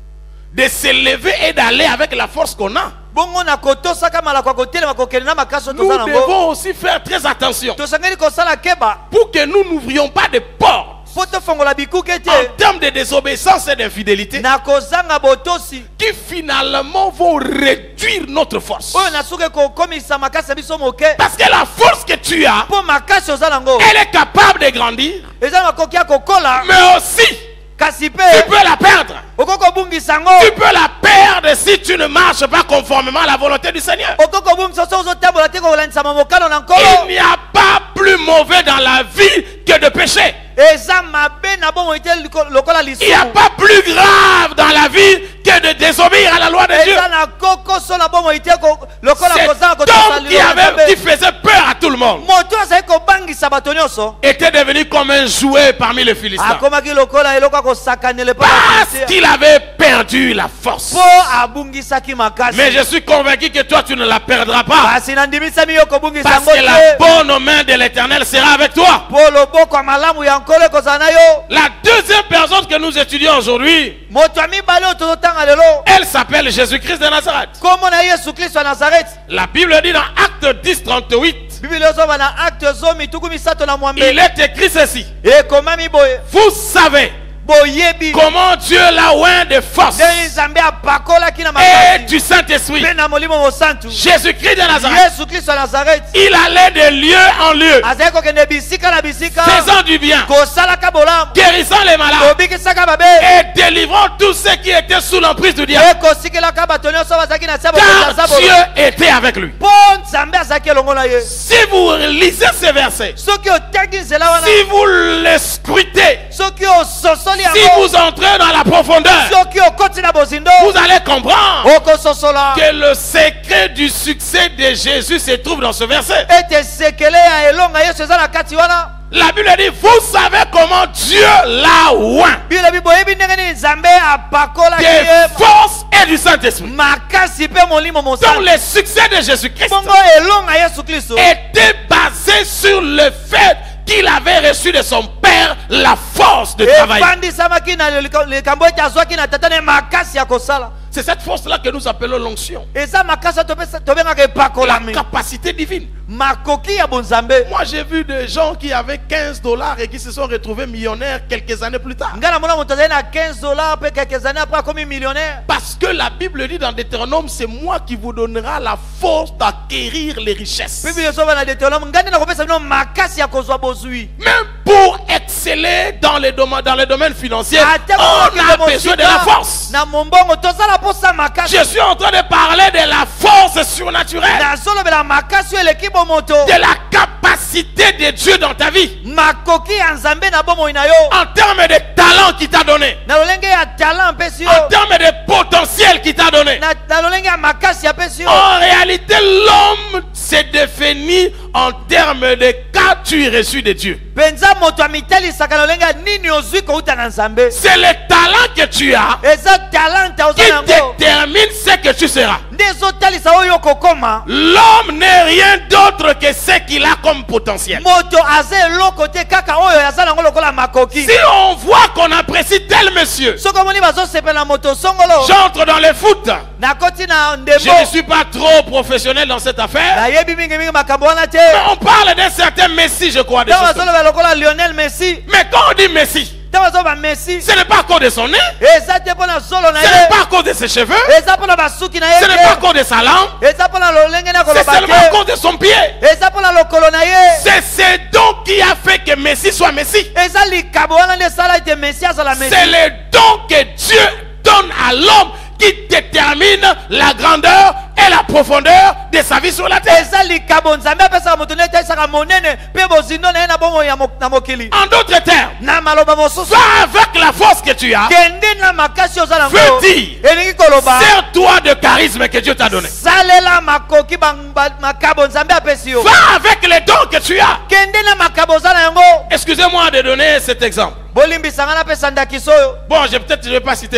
de se lever et d'aller avec la force qu'on a, bongo na kotosa kama la kwa kotelema kokende na makasi nous toza nango devons aussi faire très attention tosangeli kosala keba pour que nous n'ouvrions pas de portes po tofongola bikuke te en termes de désobéissance et d'infidélité na kozanga botosi qui finalement vont réduire notre force. oyo nasuke kokomisa makasi ya biso moke Parce que la force que tu as, po makasi oza nango elle est capable de grandir, eza na makoki ya kokola mais aussi kasi tu pe peux la perdre. okoki kobungisa yango Tu peux la perdre si tu ne marches pas conformément à la volonté du Seigneur. okoki kobungisa soki ozotambola te kolandisama mokano na nkolo Il n'y a pas plus mauvais dans la vie que de pécher. eza mabe na bomoi te lokola Il n'y a lisumu pas plus grave dans la vie que de désobéir à la loi de Dieu. eza na kokoso na bomoi te ko- lokola Cet kozanga homme kotosa qui, lilo na avait, qui Nzambe. faisait peur à tout le monde moto azali kobangisa bato nyonso était devenu comme un jouet parmi les Philistins. akomaki lokola eloko ya kosakanela epai ya Parce Filistia. qu'il avait perdu la force. po abungisaki makasi Mais je suis convaincu que toi, tu ne la perdras pas. kasi nandimisami yo kobungisa Parce yango que la te bonne main de l'Éternel sera avec toi. po loboko ya malamu ya nkolo ekozala na yo La deuxième personne que nous étudions aujourd'hui, moto ya mibale oyo tozotanga lelo elle s'appelle Jésus-Christ de Nazareth. kombo na yesu kristo ya nazareti La Bible dit dans Acte dix, trente-huit, bibili ozoba na acte zomi tuku misato na il mwambe est écrit ceci. ekomami boye Vous savez boyebi comment Dieu l'a oint de force ndenge nzambe apakolaki na et makasi du Saint-Esprit. mpe na molimo mosantu Jésus-Christ de Nazareth, yesu kristo ya nazareti il allait de lieu en lieu, azali kokende bisika na bisika faisant du bien, kosalaka bolamu guérissant les malades kobikisaka babe et délivrant tous ceux qui étaient sous l'emprise du diable. ekosikelaka bato nyonso bazalaki na se Car Dieu était avec lui. mpo nzambe azalaki elongo na ye Si vous lisez ces versets, soki otangi nzela wana si vous les scrutez, soki ososoli si yango vous entrez dans la profondeur, soki okoti na bozindo vous allez comprendre okososola que le secret du succès de Jésus se trouve dans ce verset. ete sekele ya elonga yesu eza na kati wana La Bible dit, vous savez comment Dieu l'a oint bilobi boyebi ndenge nini nzambe apakolaki de ye force et du Saint-Esprit. makasi mpe molimo Donc mosantu le succès de Jésus-Christ bongo elonga yesu kristo était basé sur le fait qu'il avait reçu de son Père la force de travailler. efandisamaki na likambo ete azwaki na tata ne makasi ya kosala C'est cette force-là que nous appelons l'onction. eza makasi oyo topesa- tobengaka La epakolami capacité divine. makoki ya bonzambe Moi, j'ai vu des gens qui avaient quinze dollars et qui se sont retrouvés millionnaires quelques années plus tard. ngai namona moto azali na quinze dollars mpe quelques années après akomi millionnaire Parce que la Bible dit dans Deutéronome, c'est moi qui vous donnera la force d'acquérir les richesses. bibili ezoba na deutéronome ngai nde nakopesa bino makasi ya kozwa bozwi Même pour exceller dans les domaines, dans les domaines financiers, Ate on a kokende besoin de mosika, la force. na mombongo tozala mposa makasi Je suis en train de parler de la force surnaturelle, nazolobela makasi oyo eleki bomoto de la capacité de Dieu dans ta vie, makoki ya nzambe na bomoi na yo en termes de talent qu'il t'a donné, na lolenge ya talent apesi yo en termes de potentiel qu'il t'a donné. na na lolenge ya makasi apesi yo En réalité, l'homme se définit en termes de qu'as-tu reçu de Dieu. mpenza moto amitelisaka na lolenge ya nini ozwi kouta na nzambe C'est le talent que tu as eza talanta qui oza yango détermine ce que tu seras. nde ezotalisa oyo okokoma L'homme n'est rien d'autre que ce qu'il a comme potentiel. moto aza eloko te kaka oyo aza nango lokola makoki Si on voit qu'on apprécie tel monsieur, soki omoni bazosepela moto songolo j'entre dans le foot. nakoti na Je ndembo ne suis pas trop professionnel dans cette affaire. nayebi mingimingi makambo wana te Mais on parle d'un certain Messi, je crois. Des ntango choses comme ça. bazoloba lokola lionel messi Mais quand on dit Messi, ntango bazoloba messi ce n'est pas à cause de son nez, eza te mpo na zolo na ce n'est pas ye à cause de ses cheveux, eza mpo na basuki na ye ce n'est pas à te cause de sa langue, eza mpo na lolenge na c'est koloba seulement à te cause de son pied. eza mpo na lokolo na ye C'est ce don qui a fait que Messi soit Messi. eza likabo wana nde esala ete messi azala messi C'est le don que Dieu donne à l'homme qui détermine la grandeur et la profondeur de sa vie sur la terre. eza likabo nzambe apesaka moto nde etalisaka monene mpe bozindo na ye na bomoi ya mo- na mokili En d'autres termes, na maloba mosusu va avec la force que tu as, kende na makasi oza nango veut dire, elingi koloba sers-toi de charisme que Dieu t'a donné. salela makoki bang- ba- makabo nzambe apesi yo Va avec les dons que tu as. kende na makabo oza na yango Excusez-moi de donner cet exemple. bolimbisanga napesa ndakiso oyo Bon, je peut-être je ne vais pas citer le nom.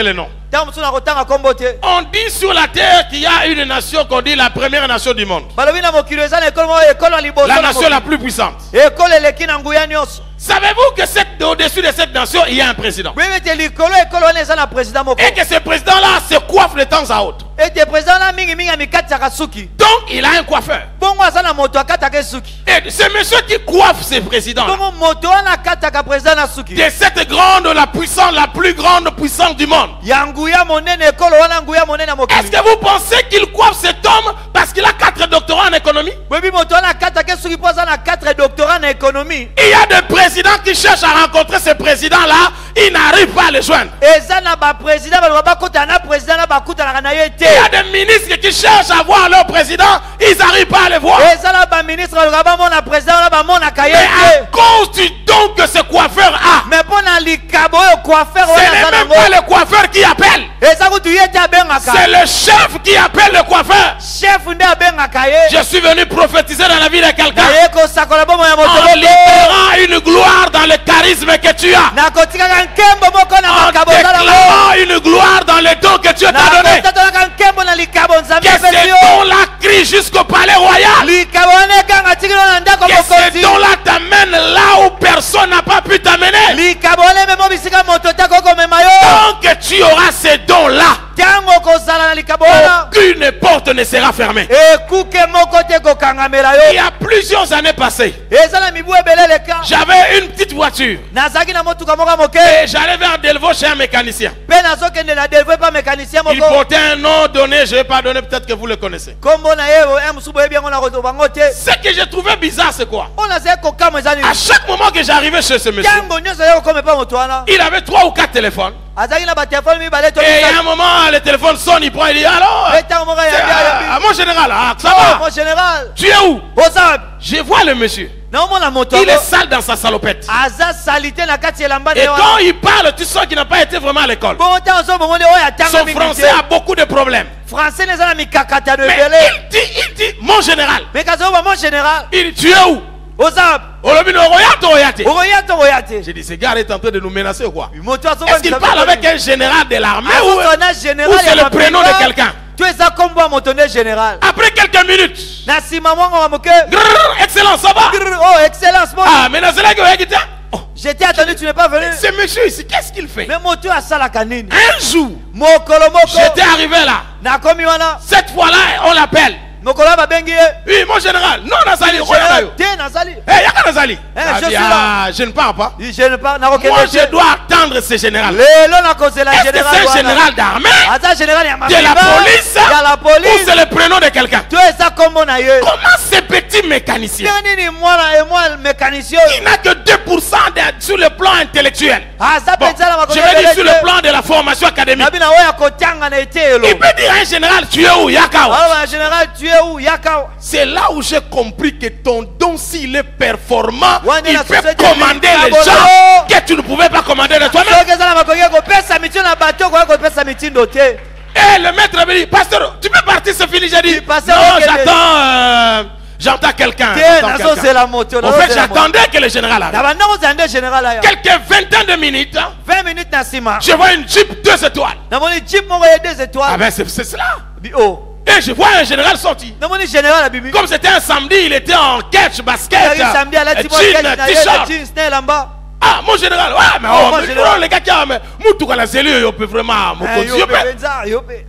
ntango mosusu nakotanga kombo te. On dit sur la terre qu'il y a une nation qu'on dit la première nation du monde. balobi na mokili eza na ekolo moko ekolo ya liboso La na nation mokili. la plus puissante. ekolo eleki na nguya nyonso. Savez-vous que cette- au-dessus de cette nation, il y a un président? boyebi ete likolo ekolo wana eza na président moko. Et que ce président-là se coiffe de temps à autre. ete président na mingimingi ya mikatisaka suki. Donc, il a un coiffeur. bongo aza na moto akataka suki. Et c'est monsieur qui coiffe ce président. bongo moto wana akataka président na suki. De cette grande, la puissante, la plus grande puissance du monde. ya nguya monene ekolo wana nguya monene ya Est-ce mokili. que vous pensez qu'il coiffe cet homme parce qu'il a quatre doctorats en économie? boyebi moto wana akataka suki mpo aza na quatre doctorats na économie. Il y a des présidents qui cherchent à rencontrer ce président-là, ils n'arrivent pas à le joindre. eza na baprésident baloba bakotana na président na bakutanaka na ye te. Il y a des ministres qui cherchent à voir leur président, ils n'arrivent pas à le voir. eza na baministre baloba bamona président wana bamonaka ye Mais à te. cause du don que ce coiffeur a, mais mpo na likabo oyo coiffeur ce wana n'est aza même nango. pas le coiffeur qui appelle, eza kutu ye te abengaka. c'est le chef qui appelle le coiffeur. chef nde abengaka ye. Je suis venu prophétiser dans la vie de quelqu'un naye kosakola bomo ya moto en moko. libérant une gloire dans le charisme que tu as, nakotikaka nkembo moko na en makabo oza nango. déclarant une gloire dans le don que Dieu t'a donné. nakotatolaka nkembo na likabo nzambe Que apesi ce yo. don-là crie jusqu'au palais royal. likabo wana ekanga tikilo na ndako Que ce mokonzi. don-là t'amène là où personne n'a pas pu t'amener. likabo wana emema bisika moto te kokomema yo. Tant que tu auras ces dons-là, ntango kozala na likabo wana aucune porte ne sera fermée. ekuke moko te kokangamela Il y yo. a plusieurs années passées, eza na mibu ebele eleka. j'avais une petite voiture nazalaki na motuka moko moke. et j'allais vers Delvaux chez un mécanicien. mpe nazokende na delvo epa mécanicien Il moko. portait un nom donné, je ne vais pas donner, peut-être que vous le connaissez. kombo na ye e mosusu boyebi yango na koto bango te. Ce que j'ai trouvé bizarre, c'est quoi? oyo nazali kokama eza nini. À chaque moment que j'arrivais chez ce monsieur, ntango nyonso ye kokoma epa moto wana. il avait trois ou quatre téléphones. azalaki na batelefone mibale to Et à misatu. un moment, le téléphone sonne, il prend, il dit alors, Mpe ntango moko c'est, yambi euh, ayambi. mon général, ah, ça Oh, va? mon général. Tu es où? oza wapi. Je vois le monsieur. naomona moto Il est yango. sale dans sa salopette. aza salite na kati elamba na Et ye wana. quand il parle, tu sens qu'il n'a pas été vraiment à l'école. bongo ntango ozomomoni oyo atanga Son mingi français te. a beaucoup de problèmes. français neza na mikakatano Mais ebele. il dit, il dit, mon général, me kasi oyoba mon général. il dit, tu es où? oza wapi. Olobi no royate, royate. okoya to koya te. J'ai dit, ce gars est en train de nous menacer ou quoi? moto Est-ce qu'il parle avec un général de l'armée ou, azokona ou général c'est le prénom de quelqu'un? to eza kombo ya moto nde général. Après quelques minutes, na nsima mwango wa moke. grrr, excellence, ça va? Grrr, oh excellence mon. Ah, mais dans ce là, il dit, oh, j'étais attendu tu n'es pas venu. ce monsieur ici, qu'est-ce qu'il fait? mais moto asalaka nini. Un jour, mokolo moko. j'étais arrivé là. nakomi wana. Cette fois-là, on l'appelle. mokolo babengi ye. Oui, mon général. Non, Nazali. général te nazali. Eh, Yaka Nazali. Eh, Ah, je dit, suis ah, je ne pars pas. je ne pas nakokende Moi, te. je dois attendre ce général. lelo nakozela Est-ce que général c'est un wana. général d'armée, aza général ya de la mafiba, police, ya la ou police. c'est le prénom de quelqu'un? to eza kombo na ye. Comment ces petits mécaniciens, ndenge nini mwana e mwana mécanicien il n'a que deux pour cent de- sur le plan intellectuel. aza Bon, penza na je makomi vais dire sur ebele le te. plan de la formation académique. nabi na oyo ya kotanga na etelo. Il peut dire à un général, tu es où, Yakawa? aloba général tu es où yaka. C'est là où j'ai compris que ton don, s'il est performant, Ouais, il la peut société commander dit, les ah, gens bon, que tu ne pouvais pas commander de toi-même. soki eza na makoki ya kopesa mitindo na bato okoya kopesa mitindo te. Et le maître avait dit, pasteur, tu peux partir, c'est fini. J'ai dit, Oui, pasteur, non, ok, j'attends, euh, j'entends quelqu'un. te j'entends nazo quelqu'un. zela moto. En fait, j'attendais que le général na arrive. bandako ozala nde général aya. Quelques vingtaine de minutes, hein, vingt minutes na nsima. je vois une Jeep deux étoiles. namoni jeep moko ya deux Ah étoiles. ben, c'est c'est cela. bi o. Et je vois un général sorti. namoni général abimi. Comme c'était un samedi, il était en catch, basket, Ezalaki samedi alati euh, mwa jean, kati na ye na t-shirt. jeans na elamba. Ah, mon général, ouais, mais Oh, oh, mon mais général. non, les gars qui ont, mais, Moutou, la cellule, on peut vraiment, mon Eh, Dieu, yo pe mais- penza, yo pe.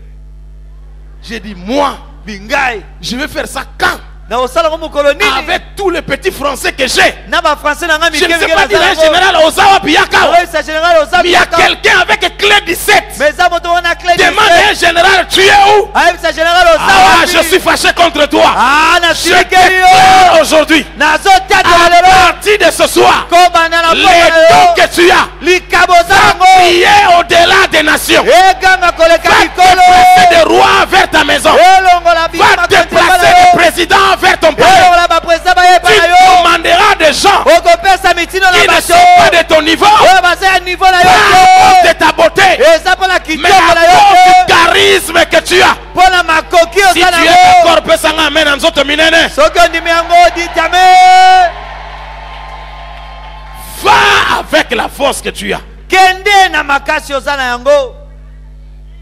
J'ai dit, moi, bingai. je vais faire ça quand? na osala ngo mokolo nini. Avec tous les petits français que j'ai. na ba français na nga Je ne sais mike pas dire un général Ozawa Piyaka. sa général oza Mais il y a quelqu'un avec clé dix-sept. mais ça moto wana clé Demande à un général, tu es où? ayi sa général oza Ah, je suis fâché contre toi. ah na Je sikeli déclare yo aujourd'hui, nazo tata à lelo partir de ce soir, ko bana na les ko dons que tu as, likabo va zango prier au-delà des nations. eganga koleka Va likolo déplacer des rois vers ta maison. elongola Va déplacer des présidents vers ton palais. elongola ba président ba Tu yepa na yo commanderas des gens okopesa mitino qui na ne sont bato pas de ton niveau. oyo baza ya niveau na Pas à cause yo de ta beauté, eza mpona mais kitoko na à yo cause du te charisme que tu as. mpona makoki Si oza tu es nango d'accord, pesanga amen en nzoto minene. soki ondimi yango ditame Va avec la force que tu as. kende na makasi oza na yango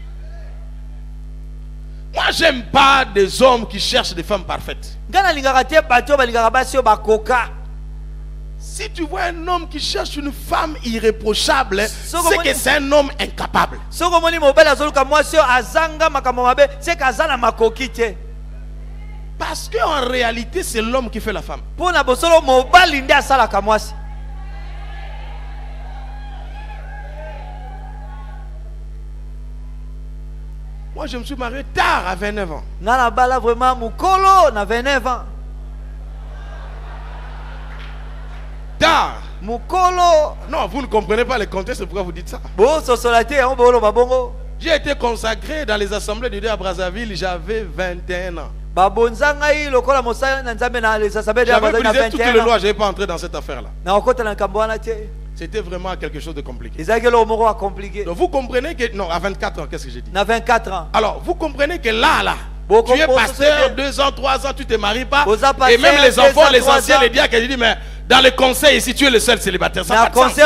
Moi, j'aime pas des hommes qui cherchent des femmes parfaites. Si tu vois un homme qui cherche une femme irréprochable, c'est que c'est un homme incapable. Parce qu'en réalité, c'est l'homme qui fait la femme. Moi, je me suis marié tard, à vingt-neuf ans. Tard. Non, vous ne comprenez pas le contexte, c'est pourquoi vous dites ça. J'ai été consacré dans les assemblées de Dieu à Brazzaville, j'avais vingt et un ans. J'avais brisé toutes les lois, je n'ai pas entré dans cette affaire-là. C'était vraiment quelque chose de compliqué. Donc vous comprenez que... Non, à vingt-quatre ans, qu'est-ce que j'ai dit? vingt-quatre ans. Alors, vous comprenez que là, là, tu es pasteur, deux ans, trois ans, tu ne te maries pas. Et même les enfants, les anciens, les diacres, ils disent, mais dans le conseil, ici, tu es le seul célibataire. Ça n'a pas de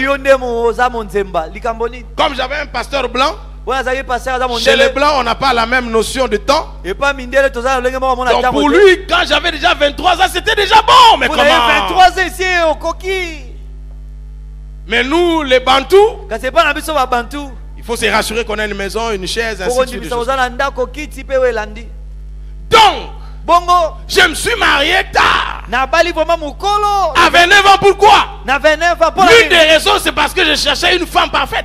sens. Comme j'avais un pasteur blanc, chez les blancs, on n'a pas la même notion de temps. Donc pour lui, quand j'avais déjà vingt-trois ans, c'était déjà bon. Mais comment? vingt-trois ans ici au coquille. Mais nous, les Bantous, il faut se rassurer qu'on a une maison, une chaise, ainsi de suite. Donc, je me suis marié tard. À vingt-neuf ans, pourquoi? L'une des raisons, c'est parce que je cherchais une femme parfaite.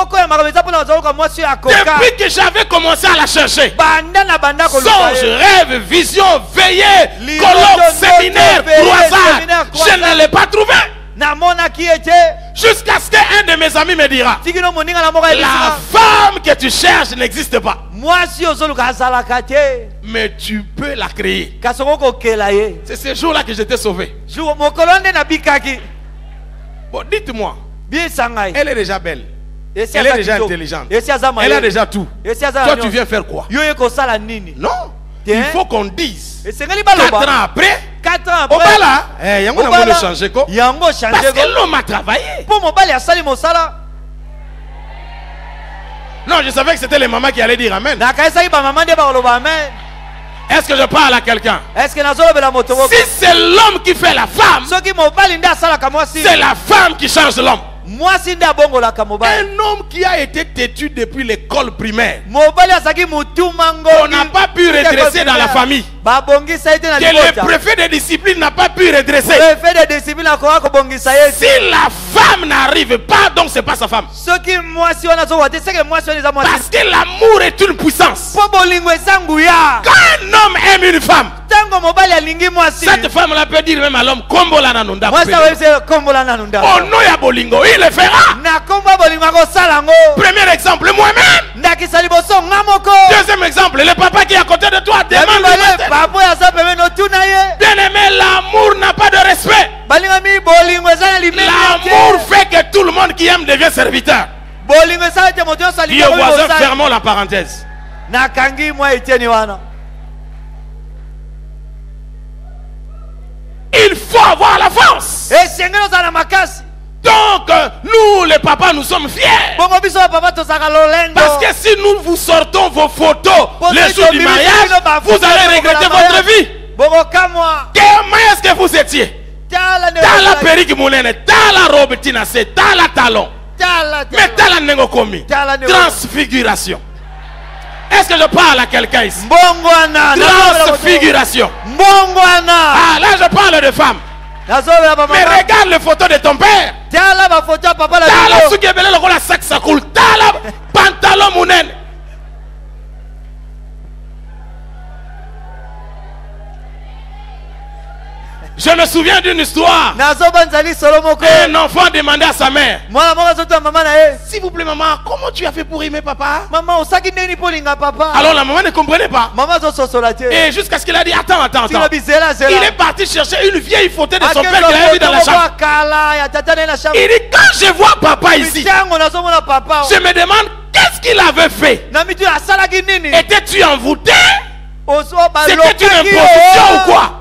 Depuis que j'avais commencé à la chercher, songe, rêve, vision, veillée, colloque, séminaire, croisade, je ne l'ai pas trouvé. Jusqu'à ce qu'un de mes amis me dira, la femme que tu cherches n'existe pas. Mais tu peux la créer. C'est ce jour-là que j'étais sauvé. Bon, dites-moi, elle est déjà belle, elle est déjà intelligente, elle a déjà tout. Toi, tu viens faire quoi? Non, il faut qu'on dise quatre ans après, quatre ans au après, bala, eh, yango na mono changer ko. Parce que l'homme a travaillé. Non, je savais que c'était les mamans qui allaient dire amen. Est-ce que je parle à quelqu'un? Si c'est l'homme qui fait la femme, c'est la femme qui change l'homme. Un homme qui a été têtu depuis l'école primaire, on n'a pas pu redresser dans la famille. Que le préfet de discipline n'a pas pu redresser. Si la femme n'arrive pas, donc c'est pas sa femme. Parce que l'amour est une puissance. Quand un homme aime une femme, cette femme-là peut dire même à l'homme, Kombola nanunda. Oh non, ya bolingo, il le fera. Premier exemple, moi-même. Deuxième exemple, le papa qui est à côté de toi demande. Bien aimé, l'amour n'a pas de respect. L'amour fait que tout le monde qui aime devient serviteur. Dis au voisin, fermons la parenthèse. Il faut avoir la force. Donc, nous les papas, nous sommes fiers. Parce que si nous vous sortons vos photos le jour du mariage, vous allez regretter votre vie. Comment est-ce que vous étiez? Dans la perruque moulene, dans la robe tinacée, dans la talon. Mais dans la nengokomi. Transfiguration. Est-ce que je parle à quelqu'un ici? Transfiguration. Ah, là je parle de femmes. Mais regarde les photos de ton père. Tala sukebele lokola saksa kul. Tala pantalon munen. Je me souviens d'une histoire. Un enfant demandait à sa mère, s'il vous plaît maman, comment tu as fait pour aimer papa? Alors la maman ne comprenait pas. Et jusqu'à ce qu'il a dit, attends, attends, attends. Il est parti chercher une vieille photo de son père qu'il avait vu dans la chambre. Il dit, quand je vois papa ici, je me demande qu'est-ce qu'il avait fait. Étais-tu envoûté? C'était une imposition ou quoi?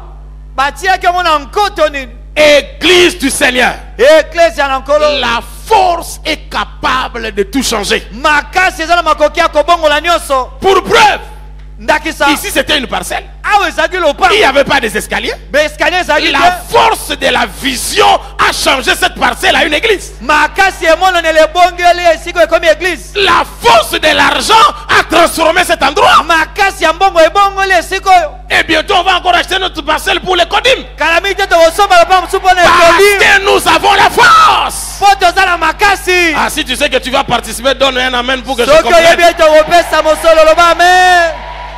Église du Seigneur. La force est capable de tout changer. Pour preuve, ndakisa Ici, c'était une parcelle. awa ezalaki Il n'y lopango avait pas des escaliers. be escalier ezalaki La te force de la vision a changé cette parcelle à une église. makasi emonanelo ebongeli esika ekomi église La force de l'argent a transformé cet endroit. makasi ya mbongo ebongoli esika oyo Et bientôt, on va encore acheter notre parcelle pour les Kodim. kala mingi te tokosomba lopango mosusu mpona Parce ekoli que nous avons la force. mpo toza na makasi Ah, si tu sais que tu vas participer, donne un amen pour que je soki oyebi comprenne. ete okopesa mosolo loba amen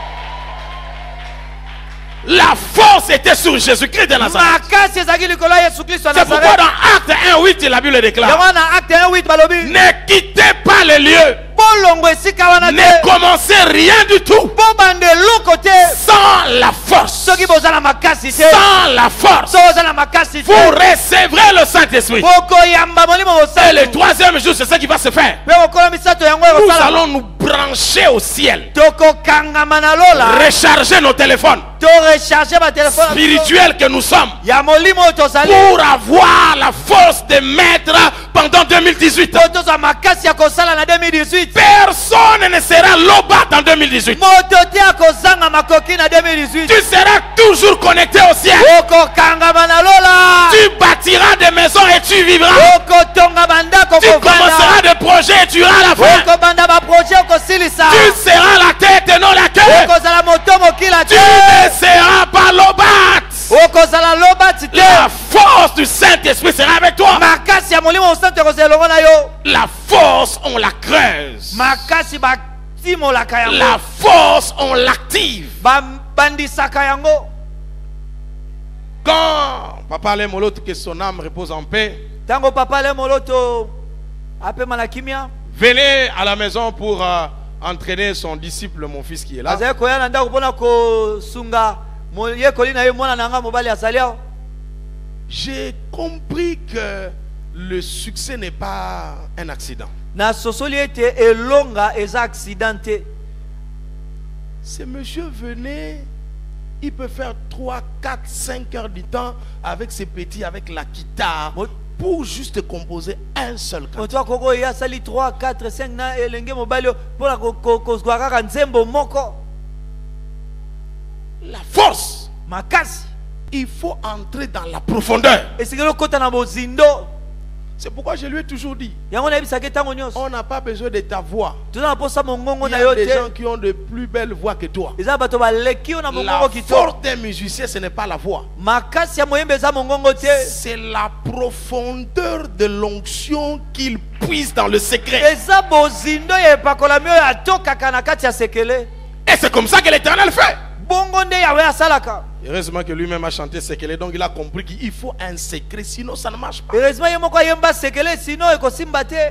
La force était sur Jésus-Christ de Nazareth. makasi ezalaki likolo ya yesu kristo ya C'est pourquoi nazaret dans Acte un huit, la Bible déclare: yango na acte un huit balobi ne quittez pas le lieu, bolongo esika wana ne te commencez rien du tout bobanda eloko te sans la force. soki boza na makasi te Sans la force, soki oza na makasi vous te recevrez le Saint-Esprit. bokoyamba molimo Et le mosantu troisième jour, c'est ce qui va se faire. mpe bokola misato yango Nous ekosala allons nous brancher au ciel, tokokangama na lola recharger nos téléphones torecharge batelefone spirituels que nous sommes ya molimo oyo tozali pour avoir la force de mettre pendant deux mille dix-huit. po tozwa makasi ya kosala na deux mille dix-huit Personne ne sera lobat en deux mille dix-huit. moto te akozanga makoki na deux mille dix-huit Tu seras toujours connecté au ciel. okokangama na lola Tu bâtiras des maisons et tu vivras. okotonga bandako Tu kovanda commenceras des projets et tu auras la fin. okobanda baproje okosilisa Tu seras la tête et non la queue. okozala moto mokila Tu te ne seras pas lobat. okozala lobati te La force du Saint-Esprit sera avec toi. makasi ya molimo mosantu ekozala elongo na yo La force, on la creuse. makasi batimolaka yango La force, on l'active. babandisaka yango Quand Papa allait l'autre que son âme repose en paix, ntango papa le moloto apema na kimia venez à la maison pour euh, entraîner son disciple, mon fils qui est là. azali koya na ndako mpona kosunga moyekoli na ye mwana na nga mobali azali awa J'ai compris que le succès n'est pas un accident. nasosoli ete elonga eza accident te Ce monsieur venait, il peut faire trois, quatre, cinq heures du temps avec ses petits, avec la guitare, Mo- pour juste composer un seul cantique. moto akoko ye asali trois quatre cinq na elenge mobali oyo mpona kozwa kaka nzembo moko La force, makasi il faut entrer dans la profondeur. esengeli okota na bozindo C'est pourquoi je lui ai toujours dit, yango nayebisaki ntango nyonso on n'a pas besoin de ta voix. toza na mposa mongongo Il y na a yo des gens te qui ont de plus belles voix que toi. eza bato baleki yo na La mongongo kitoko force des musiciens, ce n'est pas la voix. makasi ya moyembe eza mongongo te C'est la profondeur de l'onction qu'il puise dans le secret. eza bozindo ya epakolami oyo atokaka na kati ya sekele Et c'est comme ça que l'Éternel fait. bongo nde yawe asalaka Heureusement que lui-même a chanté sekele, donc il a compris qu'il faut un secret, sinon ça ne marche pas. heureusement ye moko ayemba sekele sino ekosimba te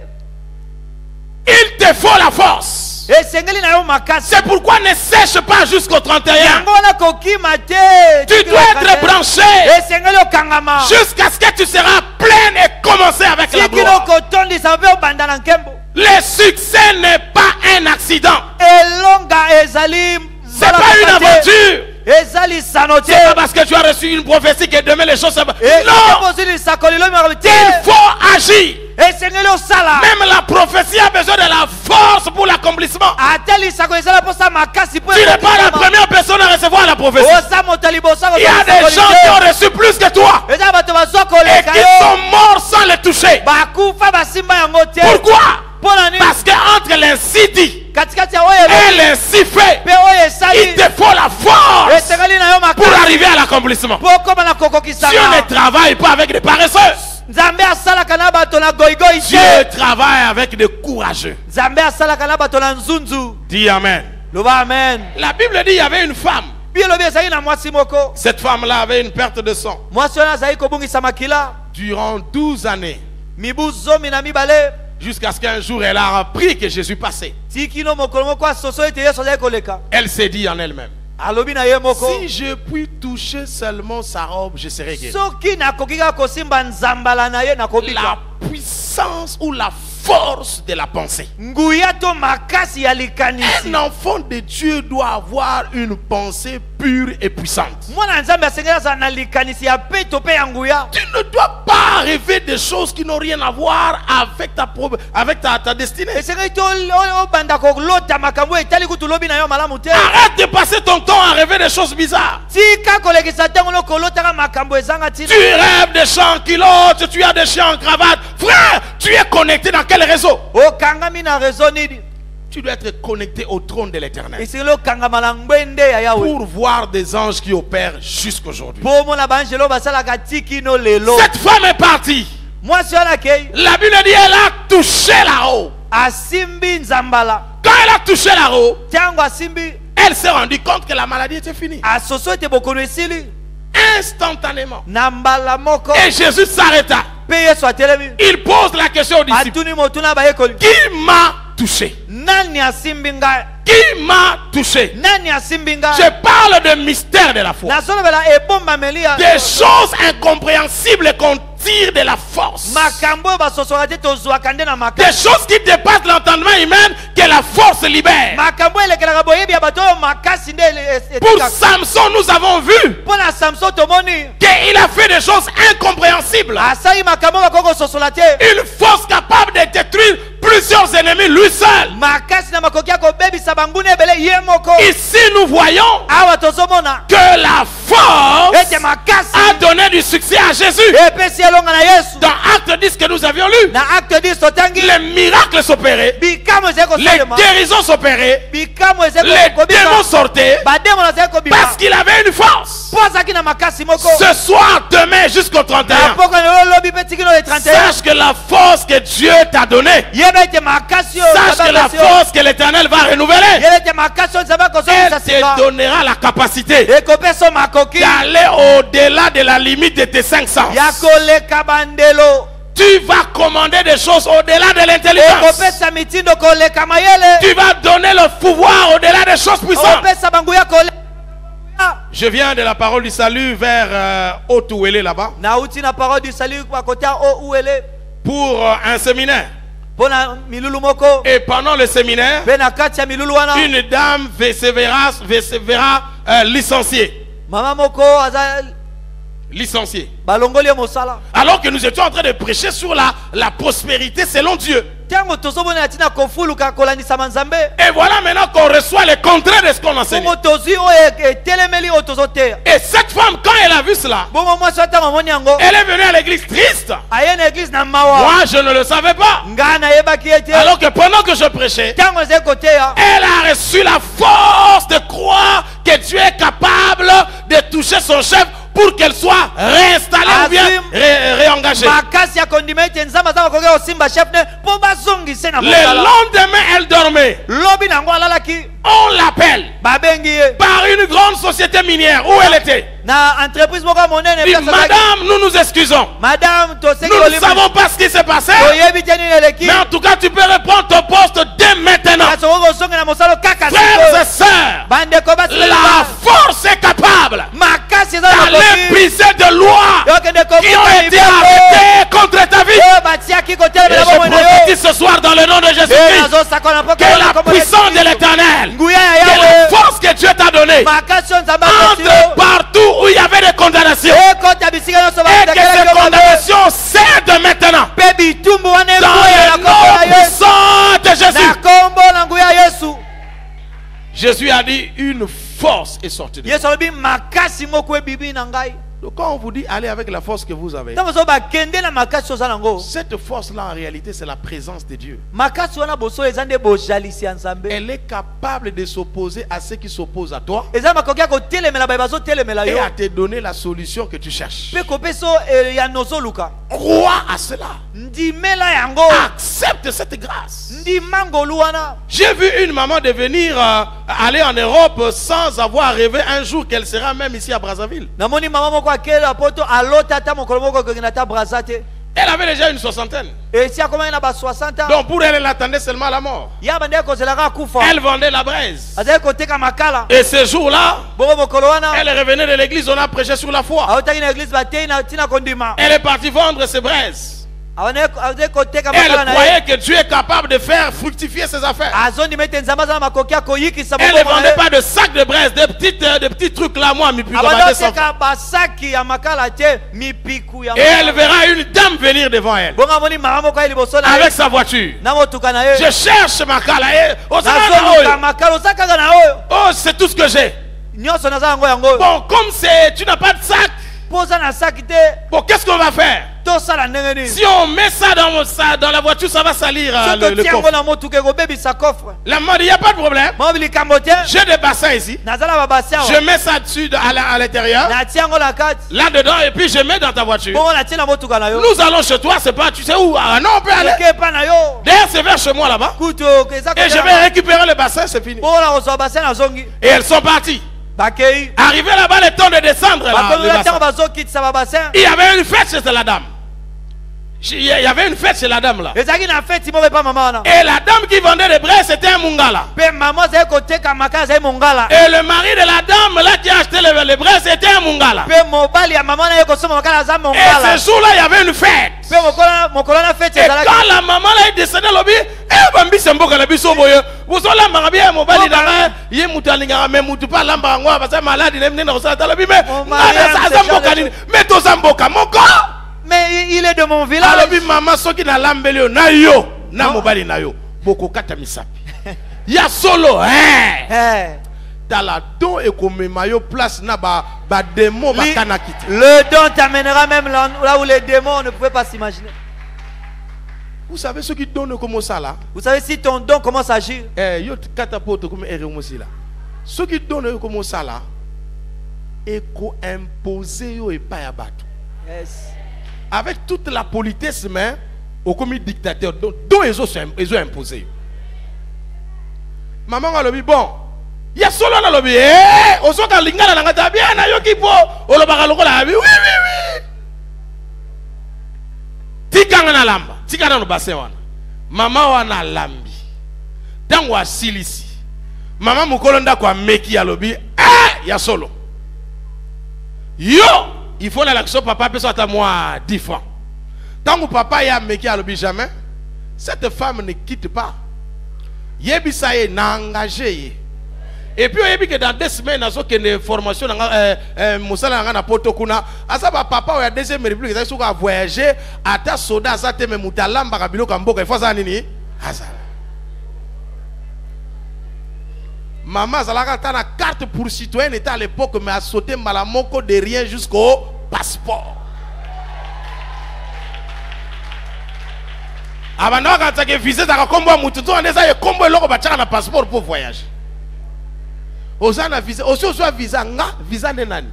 Il te faut la force. esengeli na yo makasi C'est pourquoi ne sèche pas jusqu'au trente et un. yango wana kokima te Tu dois être branché esengeli okangama jusqu'à ce que tu seras plein et commencer avec la tikili gloire. okotondisa mpe obanda na nkembo Le succès n'est pas un accident. elonga ezali C'est pas une aventure. eza lisano te C'est pas parce que tu as reçu une prophétie que demain les choses se passent. Non, ozwi lisakoli lomi te il faut agir. esengeli osala Même la prophétie a besoin de la force pour l'accomplissement. ata lisakoli ezala mposa makasi mpo Tu n'es pas la première personne à recevoir la prophétie. oza moto ya liboso Il y a des gens qui ont reçu plus que toi eza bato bazwa et koleka qui yo sont morts sans les toucher. bakufa basimba yango te Pourquoi? mpo na nini Parce que entre l'insi dit katikati ya oyo et l'insi fait, mpe oyo il esali te faut la force esengeli na yo pour makasi arriver à l'accomplissement. mpo okoma na Dieu ne kokokisanga travaille pas avec des paresseux. nzambe asalaka na bato na goigoi Dieu te travaille avec des courageux. nzambe asalaka na bato na nzunzu Dis Amen. loba amen La Bible dit qu'il y avait une femme. bi elobi ezali na mwasi moko Cette femme-là avait une perte de sang. mwasi wana azali kobungisa makila Durant douze années, mibu zomi na mibale jusqu'à ce qu'un jour elle a appris que Jésus passait. tikino mokolo moko asoso ete yesu azali koleka Elle s'est dit en elle-même, alobi na ye moko si je puis toucher seulement sa robe, je serai guéri. soki nakoki kaka kosimba nzambala na ye nakobika La puissance ou la force de la pensée. nguya to makasi ya likanisi. Un enfant de Dieu doit avoir une pensée pure et puissante. Mwana nzambe asengela za na likanisi ya peto pe ya nguya. Tu ne dois pas rêver des choses qui n'ont rien à voir avec ta, avec ta, ta destinée. Esengeli to o banda ko lota makambo etali kutu lobi na yo malamu te. Arrête de passer ton temps à rêver des choses bizarres. Tika kolekisa tango lo kolota ka makambo ezanga tina. Tu rêves des chants qui lotent, tu as des chants en cravate. Frère, tu es connecté dans quel réseau? O kangami na réseau nini? Tu dois être connecté au trône de l'Éternel Esengeli kangama na ngwende ya Yahweh. pour voir des anges qui opèrent jusqu'aujourd'hui. Po mona banjelo basala ka tiki no lelo. Cette femme est partie. Moi sur la kei. La Bible dit elle a touché là-haut. Asimbi nzambala. Quand elle a touché là-haut, Tango asimbi. elle s'est rendue compte que la maladie était finie. Asoso te bokono esili. Instantanément. Na mbala moko. Et Jésus s'arrêta. Pe Yesu atelemi. Il pose la question aux disciples. Atuni motuna ba yekoli. Qui m'a touché? Nani asimbi ngai? Qui m'a touché? Nani asimbi ngai? Je parle de mystère de la foi. Na solo bela ebomba melia. Des choses incompréhensibles qu'on tire de la force. Makambo ba sosola te tozwa kande na Des makambo. choses qui dépassent l'entendement humain que la force libère. Makambo elekela boyebi ya bato makasi nde ele. Pour Samson, nous avons vu Pona Samson tomoni. qu'il a fait des choses incompréhensibles. Asai makambo ba koko sosola te. Une force capable de détruire plusieurs ennemis lui seul. Makasi na makoki ko bebi sabangune bele ye moko. Ici, nous voyons Awa tozomona. que la force Ete makasi. a donné du succès à Jésus. Epesi elonga na Yesu. Dans Acte dix que nous avions lu, Na acte dix sotangi. les miracles s'opéraient, Bikamo zeko les salema. guérisons s'opéraient, Bikamo zeko les kobima. démons sortaient Bademo na zeko bima. parce qu'il avait une force. Poza kina makasi moko. Ce soir, demain jusqu'au trente et Na un, poko na lobi pe tikino le trente et un. sache que la force que Dieu t'a donnée, Yebe te makasi o. sache que la force que l'Éternel va renouveler, Yebe te makasi o zaba ko so elle sa te sika. donnera la capacité Eko peso makoki. d'aller au-delà de la limite de tes cinq sens. Yako le kabandelo. Tu vas commander des choses au-delà de Eko l'intelligence. pesa mitindo ko le kamayele. Tu vas donner le pouvoir au-delà des choses Eko puissantes. pesa bangu ya ko le. Je viens de la parole du salut vers euh, Otouélé là-bas Na uti na parole du salut kwa kota o uele. pour euh, un séminaire. Pona milulu moko. Et pendant le séminaire, Be na kati ya milulu wana. une dame ve- se verra, ve- se verra euh, licenciée. Mama moko aza Licenciée. balongoli mosala. Alors que nous étions en train de prêcher sur la, la prospérité selon Dieu. Tango tozobona tina kofuluka kolandisa manzambe. Et voilà maintenant qu'on reçoit le contraire de ce qu'on enseigne. Bongo tozi o etelemeli o tozotea. Et cette femme, quand elle a vu cela, Bongo mwasi ata mamoni yango. elle est venue à l'église triste. Aye na église na mawa. Moi, je ne le savais pas. Ngana yebaki ete. Alors que pendant que je prêchais, Tango ze kotea. elle a reçu la force de croire que Dieu est capable de toucher son chef pour qu'elle soit réinstallée ou bien ré- réengagée. Makasi ya kondima ete nzamba za kokoka osimba chef ne po bazongise na Le mosala. lendemain, elle dormait. Lobi nango alalaki. On l'appelle Babengi ye. par une grande société minière où elle était. Na entreprise moko monene Dit, place azaki. madame, nous nous excusons. Madame toseki Nous ne olimu. savons pas ce qui s'est passé. Oyebi teni eleki. Mais en tout cas, tu peux reprendre ton poste dès maintenant. Kasi okoko osonga na mosala kaka Frères et siko. sœurs, Bandeko basi la force est capable makasi eza d'aller makoki. briser de lois Yokende qui ont kobuka été mibeko. arrêtées contre ta vie. Oyo batiaki Et kotelemela je bomoi na yo. prophétise ce soir dans le nom de Eh, Jésus-Christ nazosakana na poko que na la kombo ya puissance de Yesu. l'Éternel, Nguya ya que la Yahweh. force que Dieu t'a donnée, Makasi oyo Nzambe apesi entre yo. partout où il y avait des condamnations. Ekota bisika nyonso Et que batekelaki ces yo mabe. condamnations cèdent maintenant. Mpe bitumbu wana Dans ekoya na le kombo nom na Yesu. puissant de Na Jésus. kombo na nguya ya Yesu. Jésus a dit une force est sortie de Yesu alobi makasi moko ebibi na ngai. Donc quand on vous dit allez avec la force que vous avez, Ntango so bakende na makasi oza nango. cette force-là en réalité c'est la présence de Dieu. Makasi wana boso eza nde bojalisi ya Nzambe. Elle est capable de s'opposer à ceux qui s'opposent à toi Eza makoki ya kotelemela baye bazotelemela et yo. à te donner la solution que tu cherches. Mpe kopesa eh, ya nozoluka. Crois à cela. Ndimela yango. Accepte cette grâce. Ndimangolu wana. J'ai vu une maman devenir euh, aller en Europe sans avoir rêvé un jour qu'elle sera même ici à Brazzaville. Namoni mama moko akela poto alota ata mokolo moko kokende ata Brazza te. Elle avait déjà une soixantaine. Esi akomaki na ba soixante ans. Donc pour elle, elle attendait seulement la mort. Ya bande kozelaka akufa. Elle vendait la braise. Azali koteka makala. Et ce jour-là, Bongo mokolo wana. elle revenait de l'église, on a prêché sur la foi. Aotaki na église batei na tina kondima. Elle est partie vendre ses braises. Elle croyait que Dieu est capable de faire fructifier ses affaires. Elle ne vendait pas de sacs de braise, de petits, de petits trucs là, moi, mi. Et elle verra une dame venir devant elle avec sa voiture. Je cherche ma cala. Oh, c'est tout ce que j'ai. Bon, comme c'est, tu n'as pas de sac. Bon, qu'est-ce qu'on va faire? Si on met ça dans, ça dans la voiture, ça va salir euh, le, le coffre. La mode, il n'y a pas de problème. J'ai des bassins ici. Je mets ça dessus à l'intérieur. Là-dedans, et puis je mets dans ta voiture. Nous allons chez toi, c'est pas, tu sais où? Ah, non, on peut aller. D'ailleurs, c'est vers chez moi là-bas. Et je vais récupérer le bassin, c'est fini. Et elles sont parties. Arrivé là-bas, le temps de descendre là, le bassin. Il y avait une fête chez la dame. Il y avait une fête chez la dame là. Et la dame qui vendait les braises, c'était un Mungala. Et le mari de la dame là qui a acheté les, les braises, c'était un Mungala. Et ce jour-là, il y avait une fête. Et quand la maman là est descendue au lobby, eh bambi semboka la biso boye. Vous allez m'arranger mon bali d'arrêt. Il est mutalinga mais mutupa lamba ngwa parce que malade il est venu dans la lobby mais mais to zamboka mon corps. Mais il est de mon village. Alors, maman, ceux qui n'ont l'ambelé, na yo, na mobali na yo, beaucoup kata misapi. Ya solo, hein. Dans la don et comme mayo place na ba ba démon ba kanakite. Le don t'amènera même là, là où les démons ne pouvaient pas s'imaginer. Vous savez ceux qui donnent comme ça là? Vous savez si ton don commence à agir? Eh, yo katapoto comme eremosi là. Ceux qui donnent comme ça là, eko imposer yo et pas abattre. Yes. Avec toute la politesse, mais au commis dictateur, dont ils ont, ils ont imposé. Maman a dit, bon, il y a solo dans le lobby, eh, on s'en a lingala dans la tabia, na yo qui po, on le bagaloko la oui, oui, oui. Tikanga na lamba, tikanga no bassin wana. Maman wana lambi. Tango a silisi. Maman mukolonda kwa meki ya lobby, eh, il y a solo. Yo! Il faut l'action papa peut sortir moi dix francs. Tant que papa y a meki à l'objet jamais, cette femme ne quitte pas. Yebi ça est engagé. Et puis yebi que dans deux semaines nazo que une formation euh euh musala nga na poto kuna asa ba papa o ya deuxième république ça soka voyager ata soda ça te me mutalamba kabilo kamboka il faut ça nini asa. Maman Zalaka a la carte pour citoyen était à l'époque mais a sauté malamoko de rien jusqu'au passeport. Avant quand tu as visé ta combo mututo on esa combo loko bataka na passeport pour voyager. Osana visa aussi soit visa nga visa de nani.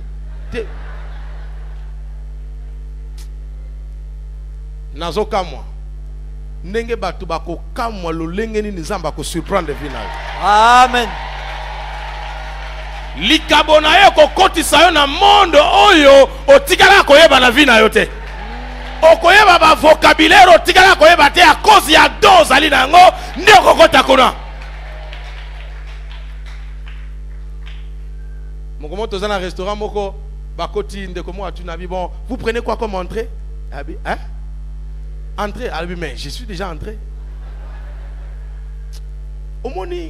Nazo kamwa. Ndenge batu bako kamwa lolenge ni nzamba ko surprendre vina. Amen. Likabona yo kokotisa yo na monde oyo otikala koyeba na vina yo te. Okoyeba ba vocabulaire otikala koyeba te a cause ya dose ali nango nde okokota kuna. Moko moto za na restaurant moko bakoti ndeko mo atu na bi bon vous prenez quoi comme entrée? Abi hein? Entrée, ah oui mais je suis déjà entré. Omoni.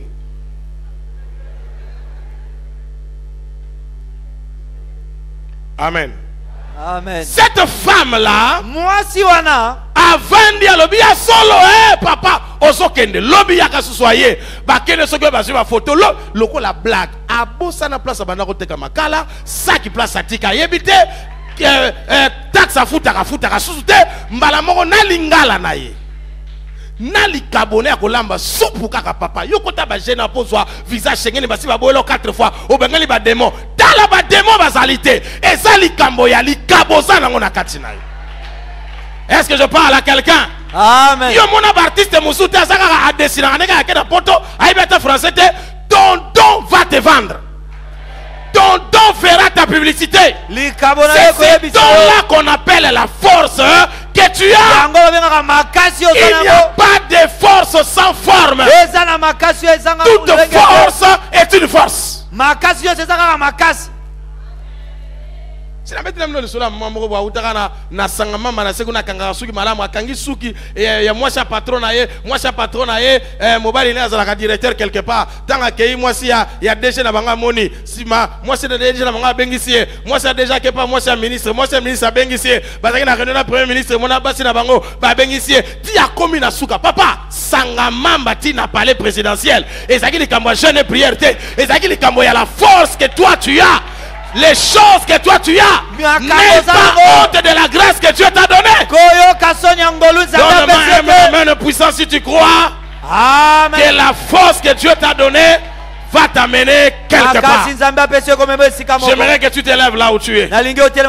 Amen. Amen. Cette femme-là, moi si wana, avant de lobby à solo, eh papa, osokende lobby ya kasusoye, ba kende sokwe ba ba photo lo, loko la blague. Abo sana place abana koteka makala, ça qui place atika yebite, euh, euh, taxe à futa ka futa ka susute, mbala moko na lingala na ye. Na li kabone ya kolamba soupu kaka papa yo kota ba jena pozwa visage shengeni basi ba boyelo quatre fois o bengali ba démon tala ba démon bazalité eza li kambo ya li kaboza nango na katina yo. Est-ce que je parle à quelqu'un? Amen. Yo mon artiste musuta saka a dessiner na ngaka na poto aibeta français te ton don va te vendre. Ton don fera ta publicité. C'est ce don-là qu'on appelle la force que tu as. Il n'y a pas de force sans forme. Toute force est une force. C'est la mettre le sol à maman wa utara na sangama na sekuna kanga suki malamu akangi suki ya moi sa patron na ye moi sa patron na ye mobile ina za la directeur quelque part tanga kei moi si ya ya déjà na banga moni sima moi c'est déjà na banga bengisie moi c'est déjà que pas moi c'est ministre moi c'est ministre bengisie bazaki na réunion na premier ministre mona basi na bango ba bengisie ti a komi na suka papa sangama mbati na palais présidentiel ezaki likambo jeune prière te ezaki likambo ya la force que toi tu as. Les choses que toi tu as, n'aie pas honte de la grâce que Dieu t'a donnée. Donne-moi une main de puissance si tu crois. Amen. Que la force que Dieu t'a donnée va t'amener quelque part. J'aimerais que tu te lèves là où tu es.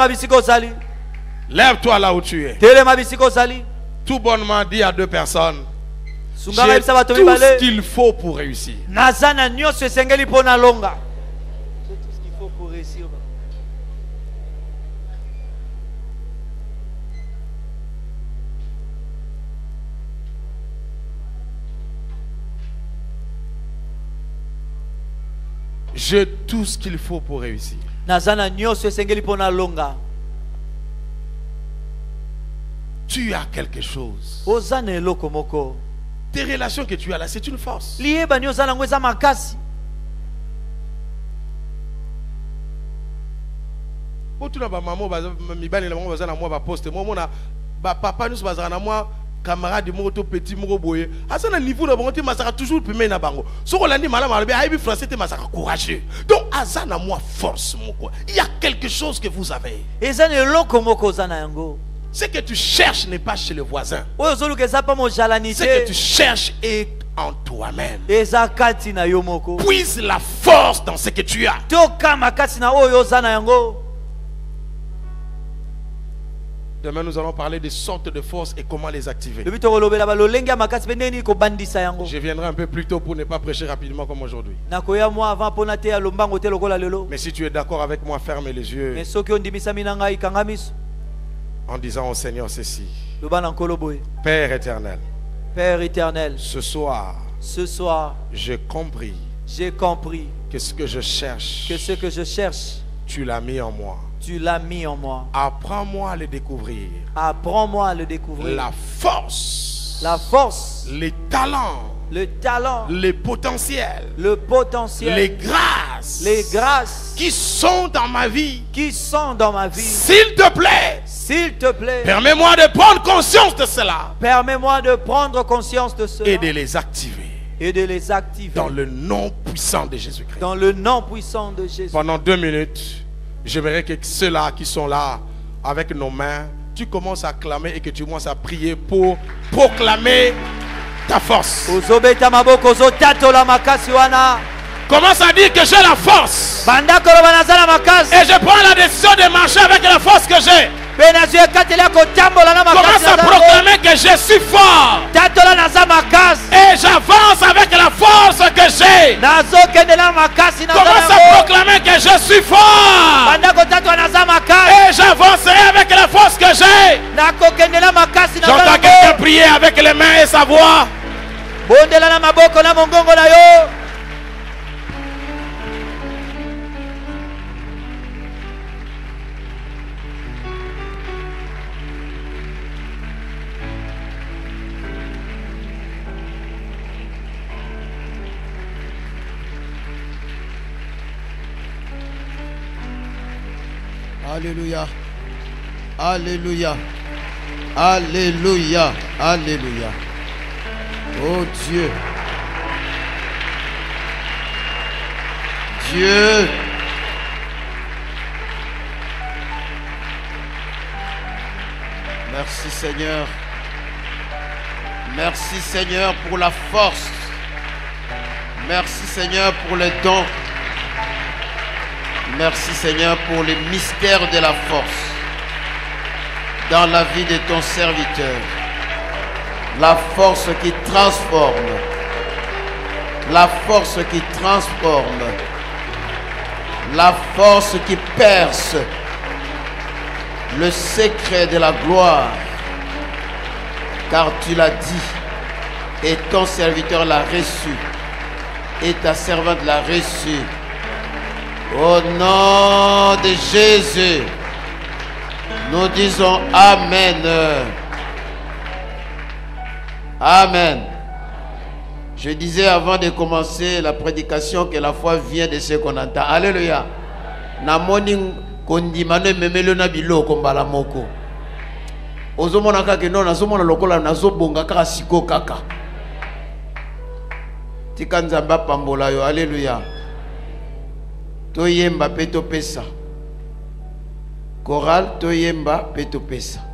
Lève-toi là où tu es. Tout bonnement dit à deux personnes. J'ai tout ce qu'il faut pour réussir. J'ai tout ce qu'il faut pour réussir. Tu as quelque chose. Tes relations que tu as là, c'est une force. Papa nous camarade moto petit moko boye asa na niveau na bango te masaka toujours pemé na bango so ko landi malama albe aibi français te masaka courageux donc asa na moi force moko il y a quelque chose que vous avez ce que tu cherches n'est pas chez le voisin ce que tu cherches est en toi-même. Puise la force dans ce que tu as. Demain, nous allons parler des sortes de forces et comment les activer. Je viendrai un peu plus tôt pour ne pas prêcher rapidement comme aujourd'hui. Mais si tu es d'accord avec moi, ferme les yeux en disant au Seigneur ceci. Père éternel, Père éternel, ce soir, ce soir, j'ai compris, j'ai compris que ce que je cherche, que ce que je cherche, tu l'as mis en moi. Tu l'as mis en moi. Apprends-moi à le découvrir. Apprends-moi à le découvrir. La force. La force. Les talents. Le talent. Les potentiels. Le potentiel. Les grâces. Les grâces. Qui sont dans ma vie. Qui sont dans ma vie. S'il te plaît. S'il te plaît. Permets-moi de prendre conscience de cela. Permets-moi de prendre conscience de cela. Et de les activer. Et de les activer. Dans le nom puissant de Jésus-Christ. Dans le nom puissant de Jésus. Pendant deux minutes. J'aimerais que ceux-là qui sont là, avec nos mains, tu commences à clamer et que tu commences à prier pour proclamer ta force. Commence à dire que j'ai la force. Et je prends la décision de marcher avec la force que j'ai. Commence à proclamer que je suis fort. Et j'avance avec la force que j'ai. Commence à proclamer que je suis fort. Et j'avancerai avec la force que j'ai. J'entends quelqu'un prier avec les mains et sa voix. Alléluia. Alléluia. Alléluia. Alléluia. Oh Dieu. Dieu. Merci Seigneur. Merci Seigneur pour la force. Merci Seigneur pour les dons. Merci Seigneur pour les mystères de la force dans la vie de ton serviteur. La force qui transforme. La force qui transforme. La force qui perce. Le secret de la gloire. Car tu l'as dit. Et ton serviteur l'a reçu. Et ta servante l'a reçu. Au nom de Jésus. Nous disons Amen. Amen. Je disais avant de commencer la prédication que la foi vient de ce qu'on entend. Alléluia. Na morning kondimane memelo na biloko mbala moko. Ozomona kaka non azomona lokola nazobonga kaka siko kaka. Tika nzamba pambola yo. Alléluia. Toyemba peto pesa. Choral toyemba peto pesa.